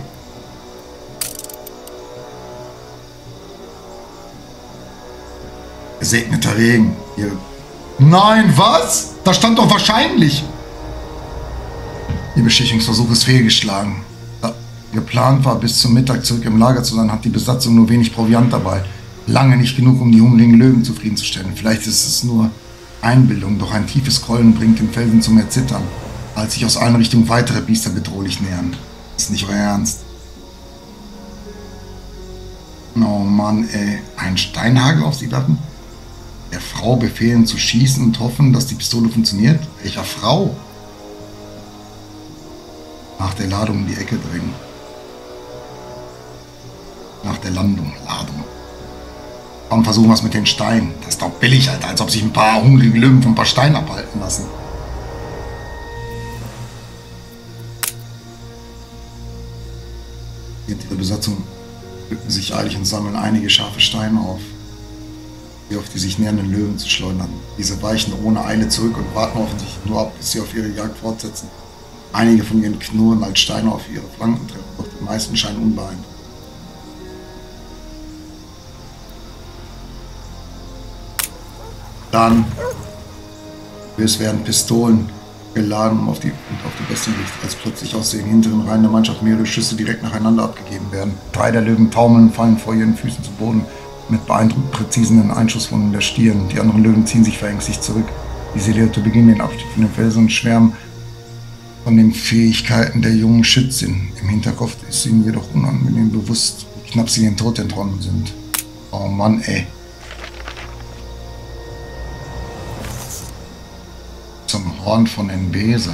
Gesegneter Regen. Hier. Nein, was? Da stand doch wahrscheinlich. Ihr Beschichtungsversuch ist fehlgeschlagen. Da geplant war, bis zum Mittag zurück im Lager zu sein, hat die Besatzung nur wenig Proviant dabei. Lange nicht genug, um die hungrigen Löwen zufriedenzustellen. Vielleicht ist es nur Einbildung, doch ein tiefes Grollen bringt den Felsen zum Erzittern, als sich aus allen Richtungen weitere Biester bedrohlich nähern. Das ist nicht euer Ernst. Oh Mann, ey. Ein Steinhagel auf sie werfen? Der Frau befehlen zu schießen und hoffen, dass die Pistole funktioniert? Welcher Frau? Nach der Ladung in die Ecke drängen. Nach der Landung, Ladung. Warum versuchen wir es mit den Steinen? Das ist doch billig, Alter, als ob sich ein paar hungrige Löwen von ein paar Steinen abhalten lassen. Die Besatzung bücken sich eilig und sammeln einige scharfe Steine auf, die auf die sich nähernden Löwen zu schleudern. Diese weichen ohne Eile zurück und warten offensichtlich nur ab, bis sie auf ihre Jagd fortsetzen. Einige von ihren Knurren als Steine auf ihre Flanken treffen, doch die meisten scheinen unbeeindruckt. Dann es werden Pistolen geladen um auf die, und auf die Bestie gerichtet, als plötzlich aus den hinteren Reihen der Mannschaft mehrere Schüsse direkt nacheinander abgegeben werden. Drei der Löwen taumeln und fallen vor ihren Füßen zu Boden mit beeindruckend präzisen Einschusswunden der Stirn. Die anderen Löwen ziehen sich verängstigt zurück. Die Seleute beginnen den Abstieg von den Felsen und schwärmen von den Fähigkeiten der jungen Schützin. Im Hinterkopf ist ihnen jedoch unangenehm bewusst, wie knapp sie den Tod entronnen sind. Oh Mann, ey. Zum Horn von Enbesa.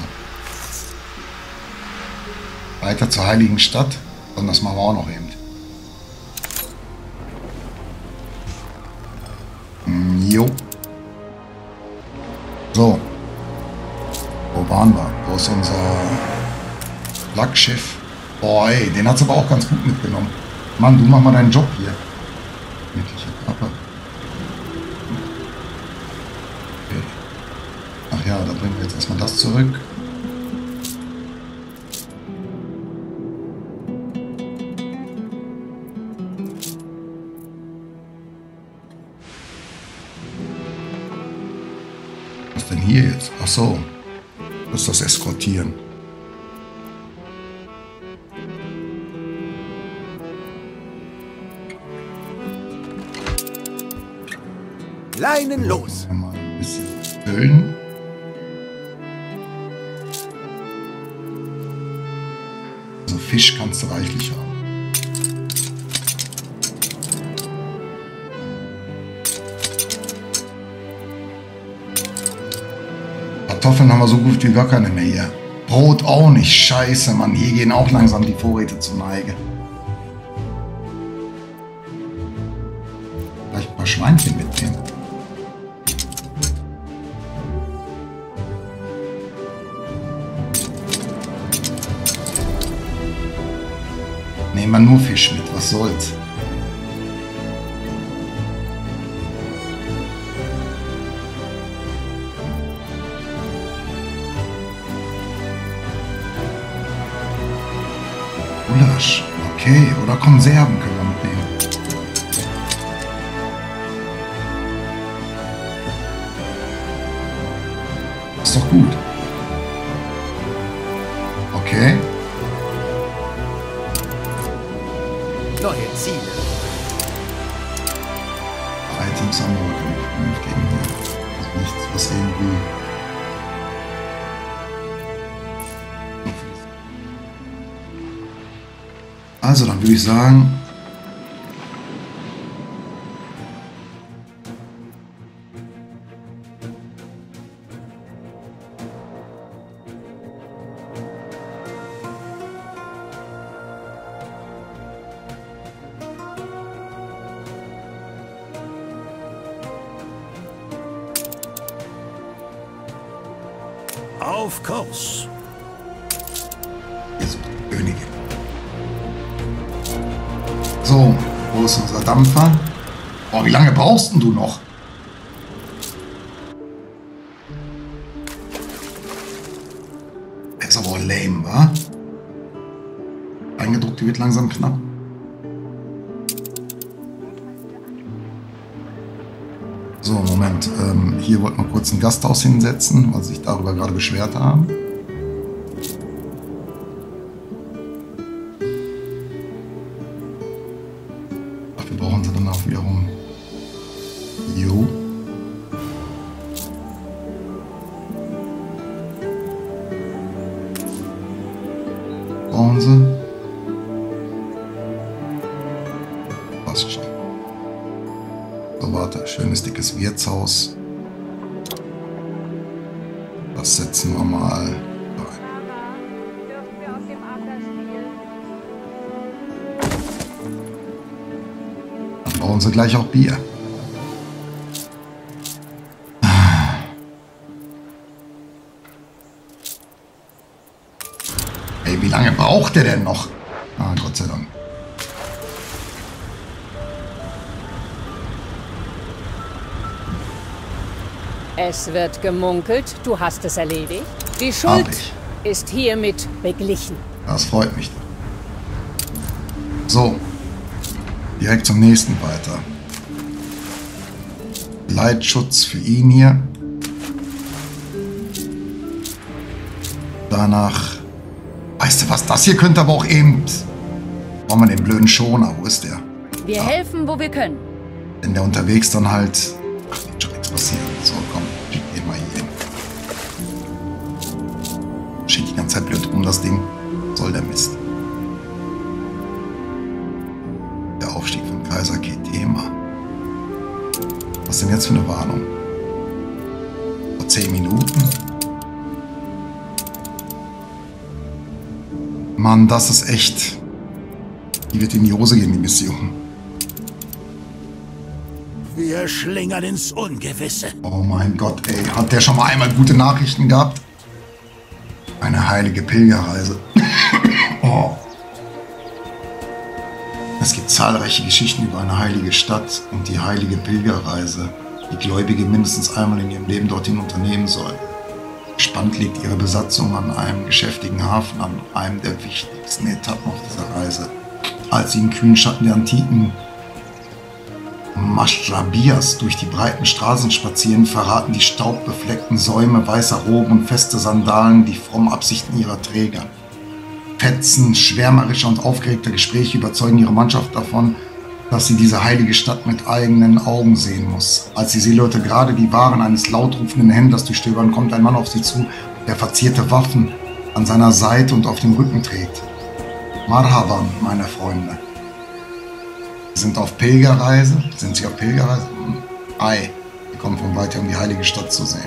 Weiter zur heiligen Stadt. Und das machen wir auch noch eben. Jo. So. Wo waren wir? Wo ist unser Flaggschiff? Boah, ey, den hat's aber auch ganz gut mitgenommen. Mann, du mach mal deinen Job hier. Wirkliche Körper. Okay. Ach ja, da bringen wir jetzt erstmal das zurück. Was denn hier jetzt? Ach so. Das ist das Eskortieren. Leinen los! Mal ein bisschen füllen. Also Fisch kannst du reichlich haben. Kartoffeln haben wir so gut wie gar keine mehr hier. Brot auch nicht. Scheiße, Mann. Hier gehen auch langsam die Vorräte zur Neige. Vielleicht ein paar Schweinchen mitnehmen. Nehmen wir nur Fisch mit. Was soll's? Gulasch. Okay, oder Konserven können wir mitnehmen. Ist doch gut. Okay. Neue Ziele. Drei Teams haben wir gegen hier. Also nichts, was irgendwie... Also, dann würde ich sagen... Auf Kurs. Jetzt Königin. So, wo ist unser Dampfer? Oh, wie lange brauchst denn du noch? Ist aber auch lame, wa? Eingedruckt, die wird langsam knapp. So, Moment. Ähm, hier wollten wir kurz ein Gasthaus hinsetzen, weil sie sich darüber gerade beschwert haben. Dafür brauchen sie dann auch wiederum. Jo. Brauchen sie. Passt schon. So, warte, schönes dickes Wirtshaus. Das setzen wir mal rein. Dann brauchen sie gleich auch Bier. Ey, wie lange braucht der denn noch? Ah, Gott sei Dank. Es wird gemunkelt, du hast es erledigt. Die Schuld ist hiermit beglichen. Das freut mich. So, direkt zum nächsten weiter. Leitschutz für ihn hier. Danach, weißt du was, das hier könnte aber auch eben... Brauchen wir den blöden Schoner, wo ist der? Wir ah. helfen, wo wir können. Wenn der unterwegs dann halt... Ach, wird schon nichts passieren. So, komm, schick den mal hier hin. Steht die ganze Zeit blöd rum, das Ding. Soll der Mist. Der Aufstieg von Kaiser Ketema. Was denn jetzt für eine Warnung? Vor zehn Minuten? Mann, das ist echt... Die wird in die Hose gehen, die Mission. Wir schlingern ins Ungewisse. Oh mein Gott, ey. Hat der schon mal einmal gute Nachrichten gehabt? Eine heilige Pilgerreise. Oh. Es gibt zahlreiche Geschichten über eine heilige Stadt und die heilige Pilgerreise, die Gläubige mindestens einmal in ihrem Leben dorthin unternehmen sollen. Spannend liegt ihre Besatzung an einem geschäftigen Hafen an einem der wichtigsten Etappen auf dieser Reise. Als sie im kühlen Schatten der antiken Maschrabias durch die breiten Straßen spazieren, verraten die staubbefleckten Säume weißer Roben und feste Sandalen die frommen Absichten ihrer Träger. Fetzen schwärmerischer und aufgeregter Gespräche überzeugen ihre Mannschaft davon, dass sie diese heilige Stadt mit eigenen Augen sehen muss. Als die Seeleute gerade die Waren eines lautrufenden Händlers durchstöbern, kommt ein Mann auf sie zu, der verzierte Waffen an seiner Seite und auf dem Rücken trägt. Marhaban, meine Freunde. Sie sind auf Pilgerreise. Sind Sie auf Pilgerreise? Ei, wir kommen von weiter, um die heilige Stadt zu sehen.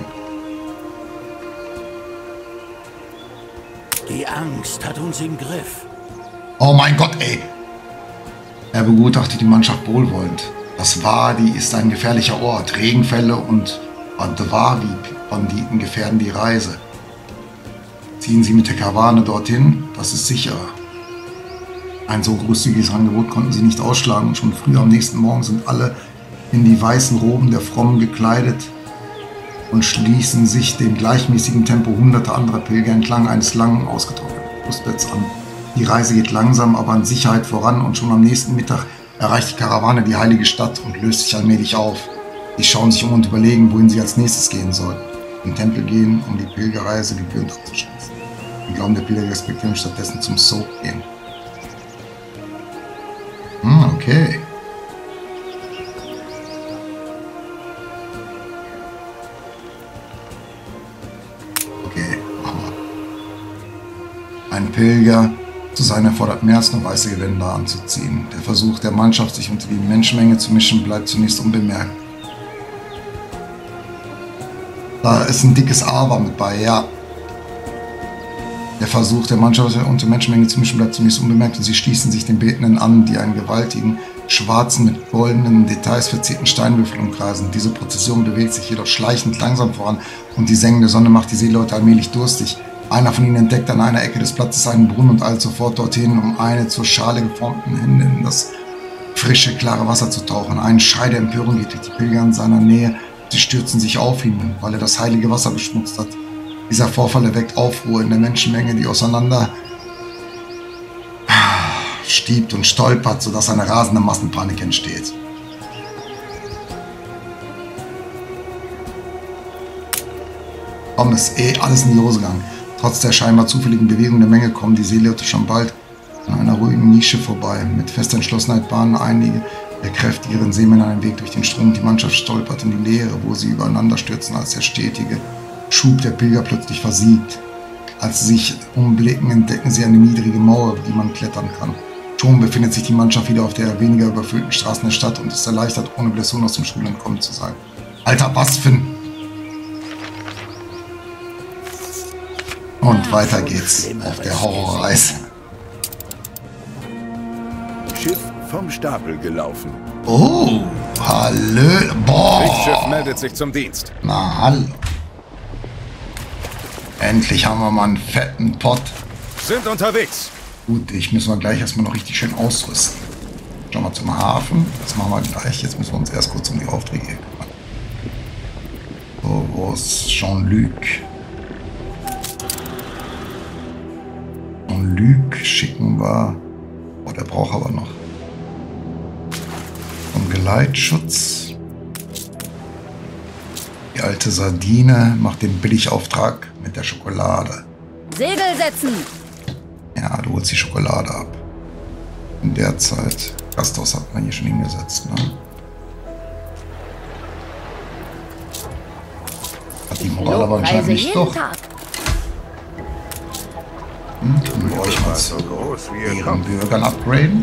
Die Angst hat uns im Griff. Oh mein Gott, ey! Er begutachtet die Mannschaft wohlwollend. Das Wadi ist ein gefährlicher Ort. Regenfälle und Adwabi-Banditen gefährden die Reise. Ziehen Sie mit der Karawane dorthin, das ist sicherer. Ein so großzügiges Angebot konnten sie nicht ausschlagen und schon früh am nächsten Morgen sind alle in die weißen Roben der Frommen gekleidet und schließen sich dem gleichmäßigen Tempo hunderter anderer Pilger entlang eines langen, ausgetrockneten Flussbetts an. Die Reise geht langsam, aber in Sicherheit voran und schon am nächsten Mittag erreicht die Karawane die heilige Stadt und löst sich allmählich auf. Sie schauen sich um und überlegen, wohin sie als nächstes gehen sollen. in den Tempel gehen, um die Pilgerreise gebührend abzuschließen. Den Glauben der Pilger respektieren und stattdessen zum Soap gehen. Hm, okay. Okay, machen wir. Ein Pilger zu sein erfordert mehr als nur weiße Gewänder anzuziehen. Der Versuch der Mannschaft, sich unter die Menschenmenge zu mischen, bleibt zunächst unbemerkt. Da ist ein dickes Aber mit bei, ja. Der Versuch der Mannschaft, sich unter die Menschenmenge zu mischen, bleibt zunächst unbemerkt und sie schließen sich den Betenden an, die einen gewaltigen, schwarzen, mit goldenen Details verzierten Steinwürfel umkreisen. Diese Prozession bewegt sich jedoch schleichend langsam voran und die sengende Sonne macht die Seeleute allmählich durstig. Einer von ihnen entdeckt an einer Ecke des Platzes einen Brunnen und eilt sofort dorthin, um eine zur Schale geformten Hände in das frische, klare Wasser zu tauchen. Ein Schrei der Empörung geht durch die Pilger in seiner Nähe. Sie stürzen sich auf ihn, weil er das heilige Wasser beschmutzt hat. Dieser Vorfall erweckt Aufruhr in der Menschenmenge, die auseinander stiebt und stolpert, sodass eine rasende Massenpanik entsteht. Komm, ist eh alles in die Hose gegangen. Trotz der scheinbar zufälligen Bewegung der Menge kommen die Seeleute schon bald an einer ruhigen Nische vorbei. Mit fester Entschlossenheit bahnen einige der kräftigeren Seemänner einen Weg durch den Strom. Die Mannschaft stolpert in die Leere, wo sie übereinander stürzen, als der stetige Schub der Pilger plötzlich versiegt. Als sie sich umblicken, entdecken sie eine niedrige Mauer, über die man klettern kann. Schon befindet sich die Mannschaft wieder auf der weniger überfüllten Straßen der Stadt und ist erleichtert, ohne Blessuren aus dem Stuhl entkommen zu sein. Alter, was für ein... Und weiter geht's auf der Horrorreise. Schiff vom Stapel gelaufen. Oh, hallo. Boah. Kriegsschiff meldet sich zum Dienst. Na, hallo. Endlich haben wir mal einen fetten Pott. Sind unterwegs. Gut, ich müssen wir gleich erstmal noch richtig schön ausrüsten. Schauen wir zum Hafen. Das machen wir gleich. Jetzt müssen wir uns erst kurz um die Aufträge kümmern. So, wo ist Jean-Luc? Jean-Luc schicken wir. Oh, der braucht aber noch. Und Geleitschutz. Die alte Sardine macht den Billigauftrag mit der Schokolade. Segel setzen! Ja, du holst die Schokolade ab. In der Zeit. Gasthaus hat man hier schon hingesetzt, ne? Hat die Moral aber anscheinend nicht doch. Hm, können wir euch mal zu ihren Bürgern upgraden?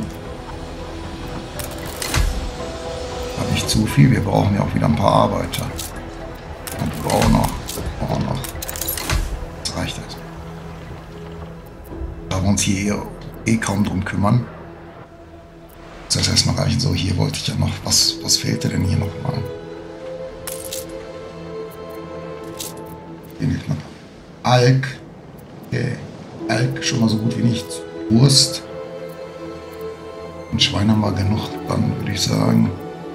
Aber nicht zu viel, wir brauchen ja auch wieder ein paar Arbeiter. Und wir brauchen noch. Wir brauchen noch. Das reicht jetzt. Da wir uns hier eh kaum drum kümmern. Das heißt erstmal reichen. So, hier wollte ich ja noch. Was, was fehlte denn hier nochmal? Hier nicht mal. Alk. Okay. Alk schon mal so gut wie nichts. Wurst. Und Schwein haben wir genug. Dann würde ich sagen.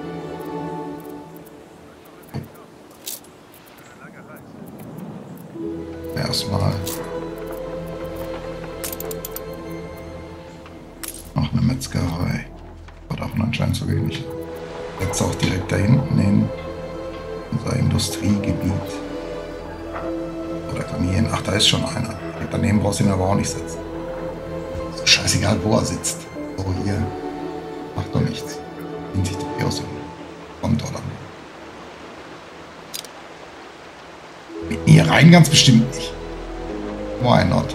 Erstmal noch eine Metzgerei. War davon anscheinend so wenig. Jetzt auch direkt da hinten hin. Unser Industriegebiet. Oder kann hier hin? Ach, da ist schon einer. Daneben brauchst du ihn aber auch nicht sitzen. So scheißegal, wo er sitzt. So hier. Macht doch nichts. Sieht sich doch hier aus. Kommt oder nicht. Hier rein ganz bestimmt nicht. Why not?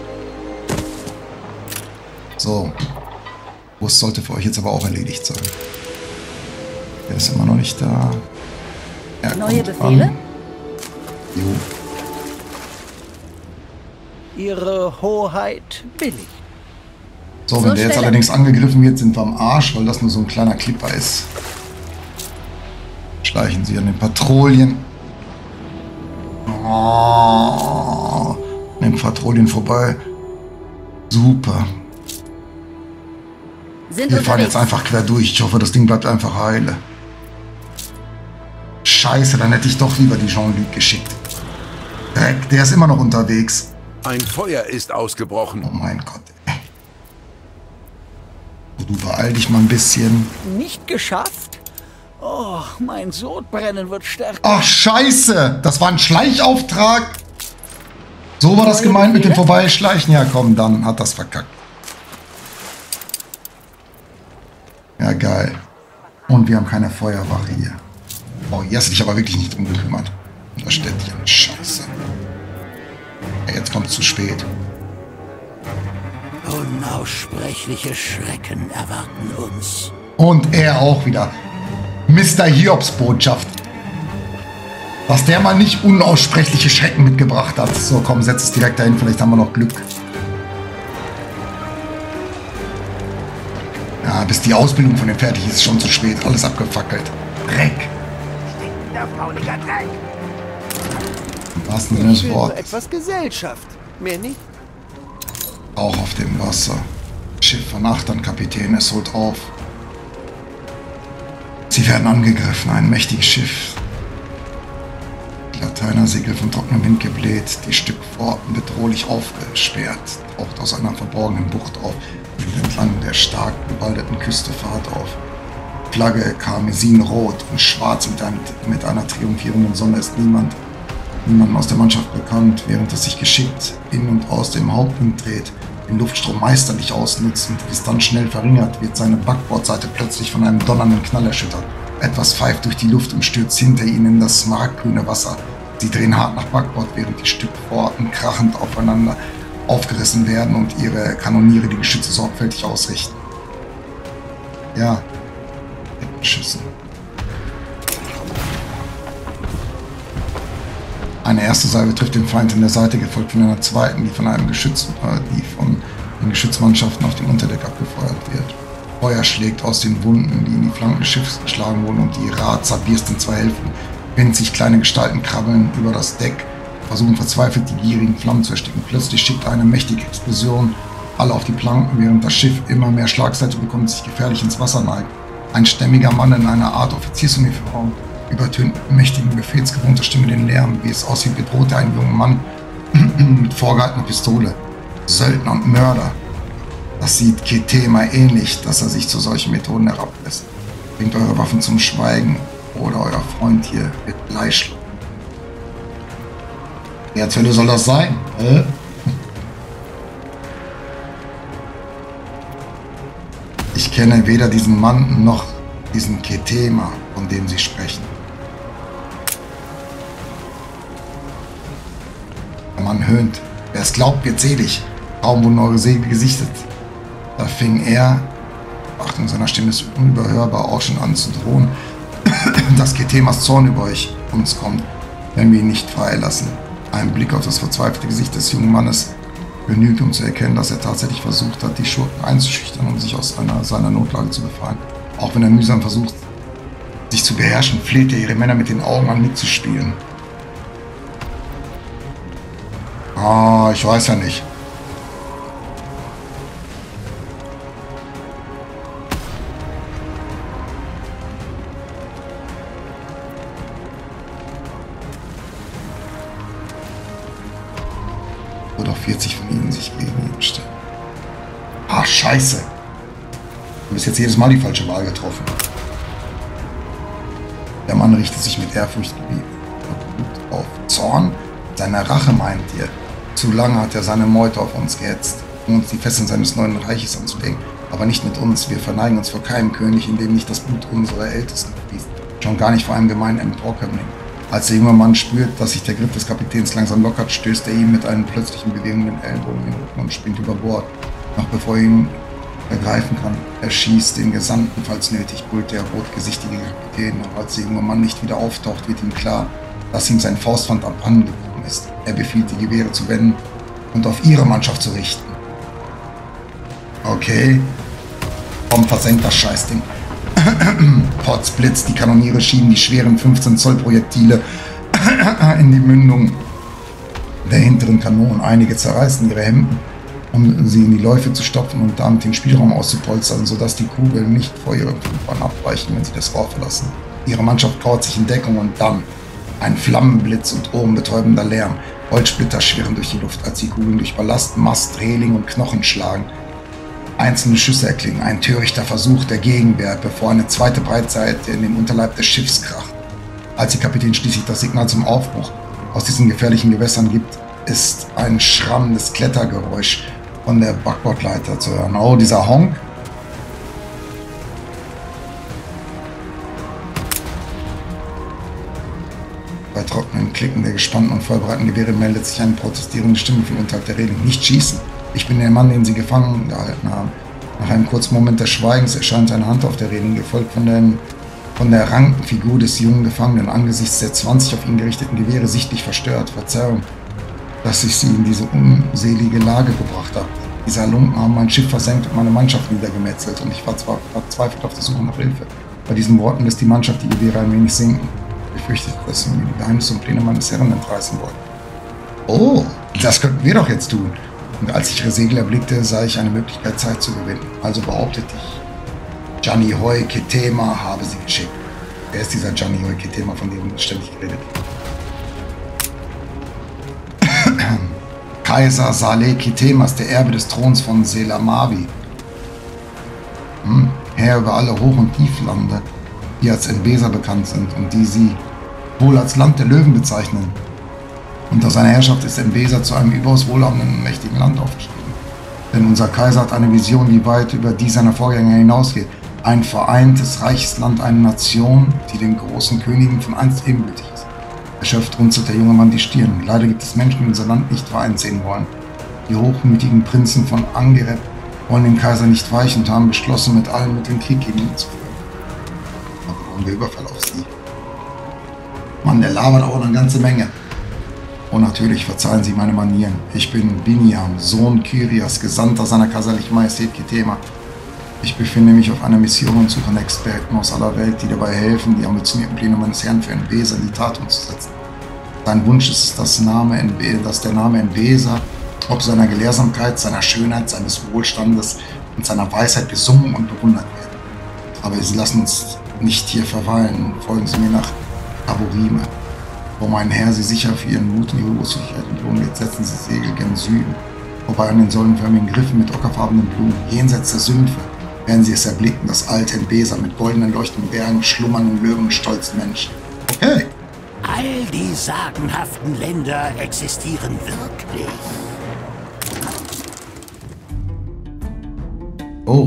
So. Wurst sollte für euch jetzt aber auch erledigt sein. Der ist immer noch nicht da. Er Neue Befehle? An. Jo. Ihre Hoheit billig. So, wenn der jetzt allerdings angegriffen wird, sind wir am Arsch, weil das nur so ein kleiner Clipper ist. Schleichen sie an den Patrouillen. Oh, an den Patrouillen vorbei. Super. Sind Wir fahren jetzt einfach quer durch. Ich hoffe, das Ding bleibt einfach heile. Scheiße, dann hätte ich doch lieber die Jean-Luc geschickt. Dreck, der ist immer noch unterwegs. Ein Feuer ist ausgebrochen. Oh mein Gott. Du beeil dich mal ein bisschen. Nicht geschafft? Oh, mein Sodbrennen wird stärker. Ach, scheiße. Das war ein Schleichauftrag. So war das gemeint mit dem Vorbeischleichen. Ja, komm, dann hat das verkackt. Ja, geil. Und wir haben keine Feuerwache hier. Oh, hier hast du dich aber wirklich nicht drum gekümmert. Da steht hier eine Scheiße. Ja, jetzt kommt es zu spät. Unaussprechliche Schrecken erwarten uns. Und er auch wieder. Mister Hiobs Botschaft. Dass der mal nicht unaussprechliche Schrecken mitgebracht hat. So, komm, setz es direkt dahin. Vielleicht haben wir noch Glück. Ja, bis die Ausbildung von dem fertig ist, schon zu spät. Alles abgefackelt. Dreck. Stinkender, fauliger Dreck. Im wahrsten Sinne des Wortes. Etwas Gesellschaft. Mehr nicht? Auch auf dem Wasser. Schiff von Achtern, Kapitän, es holt auf. Sie werden angegriffen, ein mächtiges Schiff. Die Lateinersegel vom trockenen Wind gebläht, die Stückpforten bedrohlich aufgesperrt, taucht aus einer verborgenen Bucht auf, nimmt entlang der stark bewaldeten Küste Fahrt auf. Flagge karmesinrot und schwarz mit, einem, mit einer triumphierenden Sonne ist niemand, niemandem aus der Mannschaft bekannt, während es sich geschickt in und aus dem Hauptwind dreht, den Luftstrom meisterlich ausnutzt und die Distanz schnell verringert, wird seine Backbordseite plötzlich von einem donnernden Knall erschüttert. Etwas pfeift durch die Luft und stürzt hinter ihnen in das smaragdgrüne Wasser. Sie drehen hart nach Backbord, während die Stückpforten krachend aufeinander aufgerissen werden und ihre Kanoniere die Geschütze sorgfältig ausrichten. Ja, Schüssen. Eine erste Salve trifft den Feind in der Seite, gefolgt von einer zweiten, die von einem Geschütz, äh, die von den Geschützmannschaften auf dem Unterdeck abgefeuert wird. Feuer schlägt aus den Wunden, die in die Flanken des Schiffs geschlagen wurden, und die Ra zerbierst in zwei Hälften. Winzig kleine Gestalten krabbeln über das Deck, versuchen verzweifelt die gierigen Flammen zu ersticken. Plötzlich schickt eine mächtige Explosion alle auf die Planken, während das Schiff immer mehr Schlagseite bekommt und sich gefährlich ins Wasser neigt. Ein stämmiger Mann in einer Art Offiziersuniform übertönt mit mächtigen, befehlsgewohnter Stimme den Lärm, wie es aussieht, bedroht er einen jungen Mann mit vorgehaltener Pistole. Söldner und Mörder. Das sieht Ketema ähnlich, dass er sich zu solchen Methoden herablässt. Bringt eure Waffen zum Schweigen oder euer Freund hier wird Blei schlucken. Ja, zur Hölle soll das sein? Äh? Ich kenne weder diesen Mann noch diesen Ketema, von dem sie sprechen. Der Mann höhnt. Wer es glaubt, wird selig. Kaum wurden eure Segel gesichtet. Da fing er, Achtung, seiner Stimme ist unüberhörbar, auch schon an zu drohen, dass Ketemas Zorn über euch uns kommt, wenn wir ihn nicht freilassen. Ein Blick auf das verzweifelte Gesicht des jungen Mannes genügt, um zu erkennen, dass er tatsächlich versucht hat, die Schurken einzuschüchtern und sich aus einer, seiner Notlage zu befreien. Auch wenn er mühsam versucht, sich zu beherrschen, fleht er ihre Männer mit den Augen an, mitzuspielen. Ah, ich weiß ja nicht. Oder auch vierzig von ihnen sich gegen ihn stellen. Ah, scheiße. Du hast jetzt jedes Mal die falsche Wahl getroffen. Der Mann richtet sich mit Ehrfurcht auf. Zorn? Seine Rache, meint ihr? Zu lange hat er seine Meute auf uns gehetzt, um uns die Fesseln seines neuen Reiches anzulegen. Aber nicht mit uns. Wir verneigen uns vor keinem König, in dem nicht das Blut unserer Ältesten fließt. Schon gar nicht vor einem gemeinen Emporkömmling. Als der junge Mann spürt, dass sich der Griff des Kapitäns langsam lockert, stößt er ihm mit einem plötzlichen Bewegung den Ellbogen in den Rücken und springt über Bord. Noch bevor er ihn ergreifen kann, er schießt den Gesandten, falls nötig, brüllt der rotgesichtige Kapitän. Und als der junge Mann nicht wieder auftaucht, wird ihm klar, dass ihm sein Faustpfand abhandengekommen ist. Er befiehlt, die Gewehre zu wenden und auf ihre Mannschaft zu richten. Okay. Komm, versenkt das Scheißding. Potzblitz, die Kanoniere schieben die schweren fünfzehn Zoll Projektile in die Mündung der hinteren Kanonen. Einige zerreißen ihre Hemden, um sie in die Läufe zu stopfen und damit den Spielraum auszupolstern, sodass die Kugeln nicht vor ihren Flugbahn abweichen, wenn sie das Rohr verlassen. Ihre Mannschaft kauert sich in Deckung und dann ein Flammenblitz und ohrenbetäubender Lärm. Holzsplitter schwirren durch die Luft, als die Kugeln durch Ballast, Mast, Reling und Knochen schlagen. Einzelne Schüsse erklingen, ein törichter Versuch der Gegenwehr, bevor eine zweite Breitseite in den Unterleib des Schiffs kracht. Als die Kapitän schließlich das Signal zum Aufbruch aus diesen gefährlichen Gewässern gibt, ist ein schrammendes Klettergeräusch von der Backbordleiter zu hören. Oh, dieser Honk. Bei trockenen Klicken der gespannten und vollbereiteten Gewehre meldet sich eine protestierende Stimme von unterhalb der Reling. Nicht schießen! Ich bin der Mann, den Sie gefangen gehalten haben. Nach einem kurzen Moment des Schweigens erscheint eine Hand auf der Reling, gefolgt von, den, von der ranken Figur des jungen Gefangenen, angesichts der zwanzig auf ihn gerichteten Gewehre sichtlich verstört. Verzeihung, dass ich Sie in diese unselige Lage gebracht habe. Diese Halunken haben mein Schiff versenkt und meine Mannschaft niedergemetzelt und ich war zwar verzweifelt auf der Suche nach Hilfe. Bei diesen Worten lässt die Mannschaft die Gewehre ein wenig sinken. Ich fürchtete, dass Sie mir die Geheimnisse und Pläne meines Herrn entreißen wollten. Oh, das könnten wir doch jetzt tun. Und als ich ihre Segel erblickte, sah ich eine Möglichkeit, Zeit zu gewinnen. Also behauptete ich, Gianni Hoi Ketema habe sie geschickt. Wer ist dieser Gianni Hoi Ketema, von dem ständig geredet wird? Kaiser Saleh Ketema ist der Erbe des Throns von Selamavi. Hm, Herr über alle Hoch- und Tieflande, die als Enbesa bekannt sind und die sie wohl als Land der Löwen bezeichnen. Unter seiner Herrschaft ist Enbesa zu einem überaus wohlhabenden und mächtigen Land aufgestiegen. Denn unser Kaiser hat eine Vision, die weit über die seiner Vorgänger hinausgeht. Ein vereintes, reiches Land, eine Nation, die den großen Königen von einst ebenbürtig ist. Erschöpft runzelt der junge Mann die Stirn. Leider gibt es Menschen, die unser Land nicht vereint sehen wollen. Die hochmütigen Prinzen von Angereb wollen dem Kaiser nicht weichen und haben beschlossen, mit allen Mitteln Krieg gegen ihn zu führen. Aber warum der Überfall auf sie? Mann, der labert auch eine ganze Menge. Und natürlich verzeihen Sie meine Manieren. Ich bin Biniam, Sohn Kyrias, Gesandter seiner kaiserlichen Majestät Ketema. Ich befinde mich auf einer Mission und suche Experten aus aller Welt, die dabei helfen, die ambitionierten Pläne meines Herrn für Enbesa in die Tat umzusetzen. Sein Wunsch ist, dass, Name Enbe, dass der Name Enbesa ob seiner Gelehrsamkeit, seiner Schönheit, seines Wohlstandes und seiner Weisheit gesungen und bewundert wird. Aber Sie lassen uns nicht hier verweilen. Folgen Sie mir nach Taborime. Wo mein Herr Sie sicher für Ihren Mut und Ihre Großzügigkeit entlohnt, jetzt setzen Sie Segel gen Süden. Vorbei an den säulenförmigen Griffen mit ockerfarbenen Blumen. Jenseits der Sümpfe werden Sie es erblicken, das alte Enbesa mit goldenen leuchtenden Bergen, schlummernden Löwen und stolzen Menschen. Okay. All die sagenhaften Länder existieren wirklich. Oh.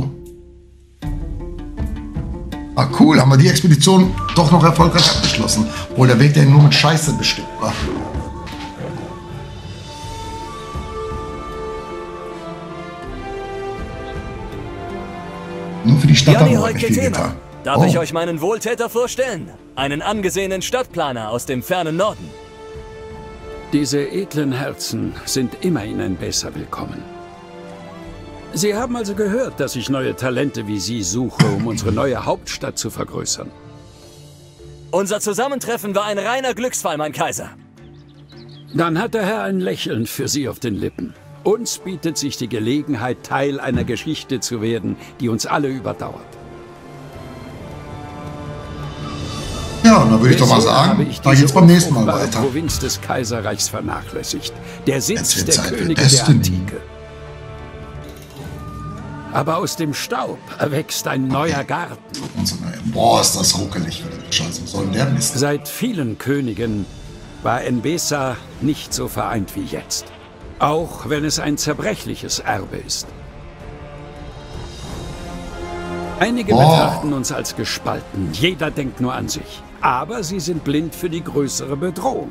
Ah, cool, haben wir die Expedition doch noch erfolgreich abgeschlossen. Obwohl der Weg dahin nur mit Scheiße bestimmt war. Nur für die Stadt haben wir nicht viel getan. Darf oh. ich euch meinen Wohltäter vorstellen? Einen angesehenen Stadtplaner aus dem fernen Norden. Diese edlen Herzen sind immer in Enbesa willkommen. Sie haben also gehört, dass ich neue Talente wie Sie suche, um unsere neue Hauptstadt zu vergrößern. Unser Zusammentreffen war ein reiner Glücksfall, mein Kaiser. Dann hat der Herr ein Lächeln für Sie auf den Lippen. Uns bietet sich die Gelegenheit, Teil einer Geschichte zu werden, die uns alle überdauert. Ja, dann würde ich doch mal sagen, da geht's beim nächsten Mal weiter. Provinz des Kaiserreichs vernachlässigt. Der Sitz der Zeit Könige der Antike. Aber aus dem Staub erwächst ein neuer Garten. Boah, ist das ruckelig. Scheiße, was soll denn der Mist? Seit vielen Königen war Enbesa nicht so vereint wie jetzt. Auch wenn es ein zerbrechliches Erbe ist. Einige Boah. betrachten uns als gespalten. Jeder denkt nur an sich. Aber sie sind blind für die größere Bedrohung.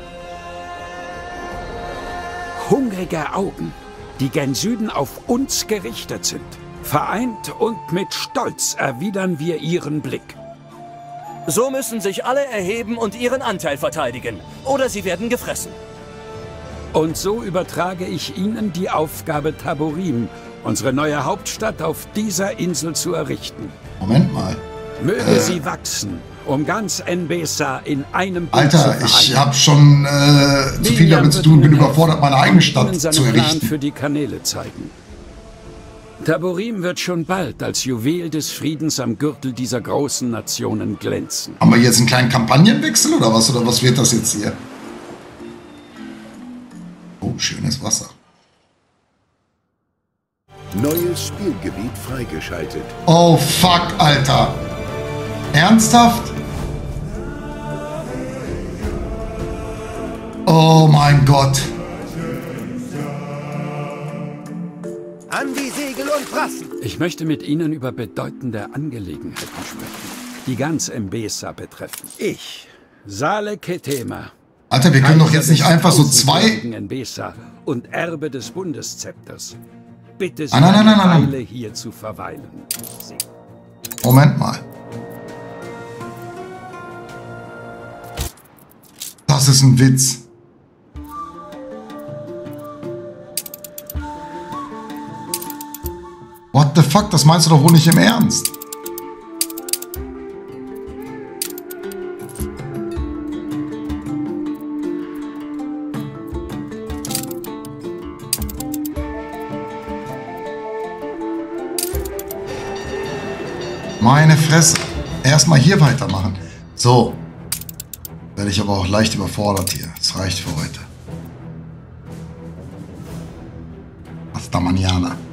Hungrige Augen, die gen Süden auf uns gerichtet sind. Vereint und mit Stolz erwidern wir ihren Blick. So müssen sich alle erheben und ihren Anteil verteidigen. Oder sie werden gefressen. Und so übertrage ich Ihnen die Aufgabe, Taborim, unsere neue Hauptstadt auf dieser Insel zu errichten. Moment mal. Möge äh. sie wachsen, um ganz Enbesa in einem Bild Alter, ich habe schon äh, zu viel damit zu tun, bin überfordert, meine eigene Stadt zu errichten. Plan für die Kanäle zeigen. Taborim wird schon bald als Juwel des Friedens am Gürtel dieser großen Nationen glänzen. Haben wir jetzt einen kleinen Kampagnenwechsel oder was? Oder was wird das jetzt hier? Oh, schönes Wasser. Neues Spielgebiet freigeschaltet. Oh fuck, Alter. Ernsthaft? Oh mein Gott. An die Segel und Brassen! Ich möchte mit Ihnen über bedeutende Angelegenheiten sprechen, die ganz Mbesa betreffen. Ich, Saleh Ketema. Alter, wir können doch jetzt nicht einfach so zwei... Mbesa und Erbe des Bundeszepters. Bitte Sie, ah, nein, nein, nein, nein, eine Weile hier zu verweilen. Sie Moment mal. Das ist ein Witz. What the fuck? Das meinst du doch wohl nicht im Ernst? Meine Fresse. Erstmal hier weitermachen. So. Werde ich aber auch leicht überfordert hier. Das reicht für heute. Hasta mañana.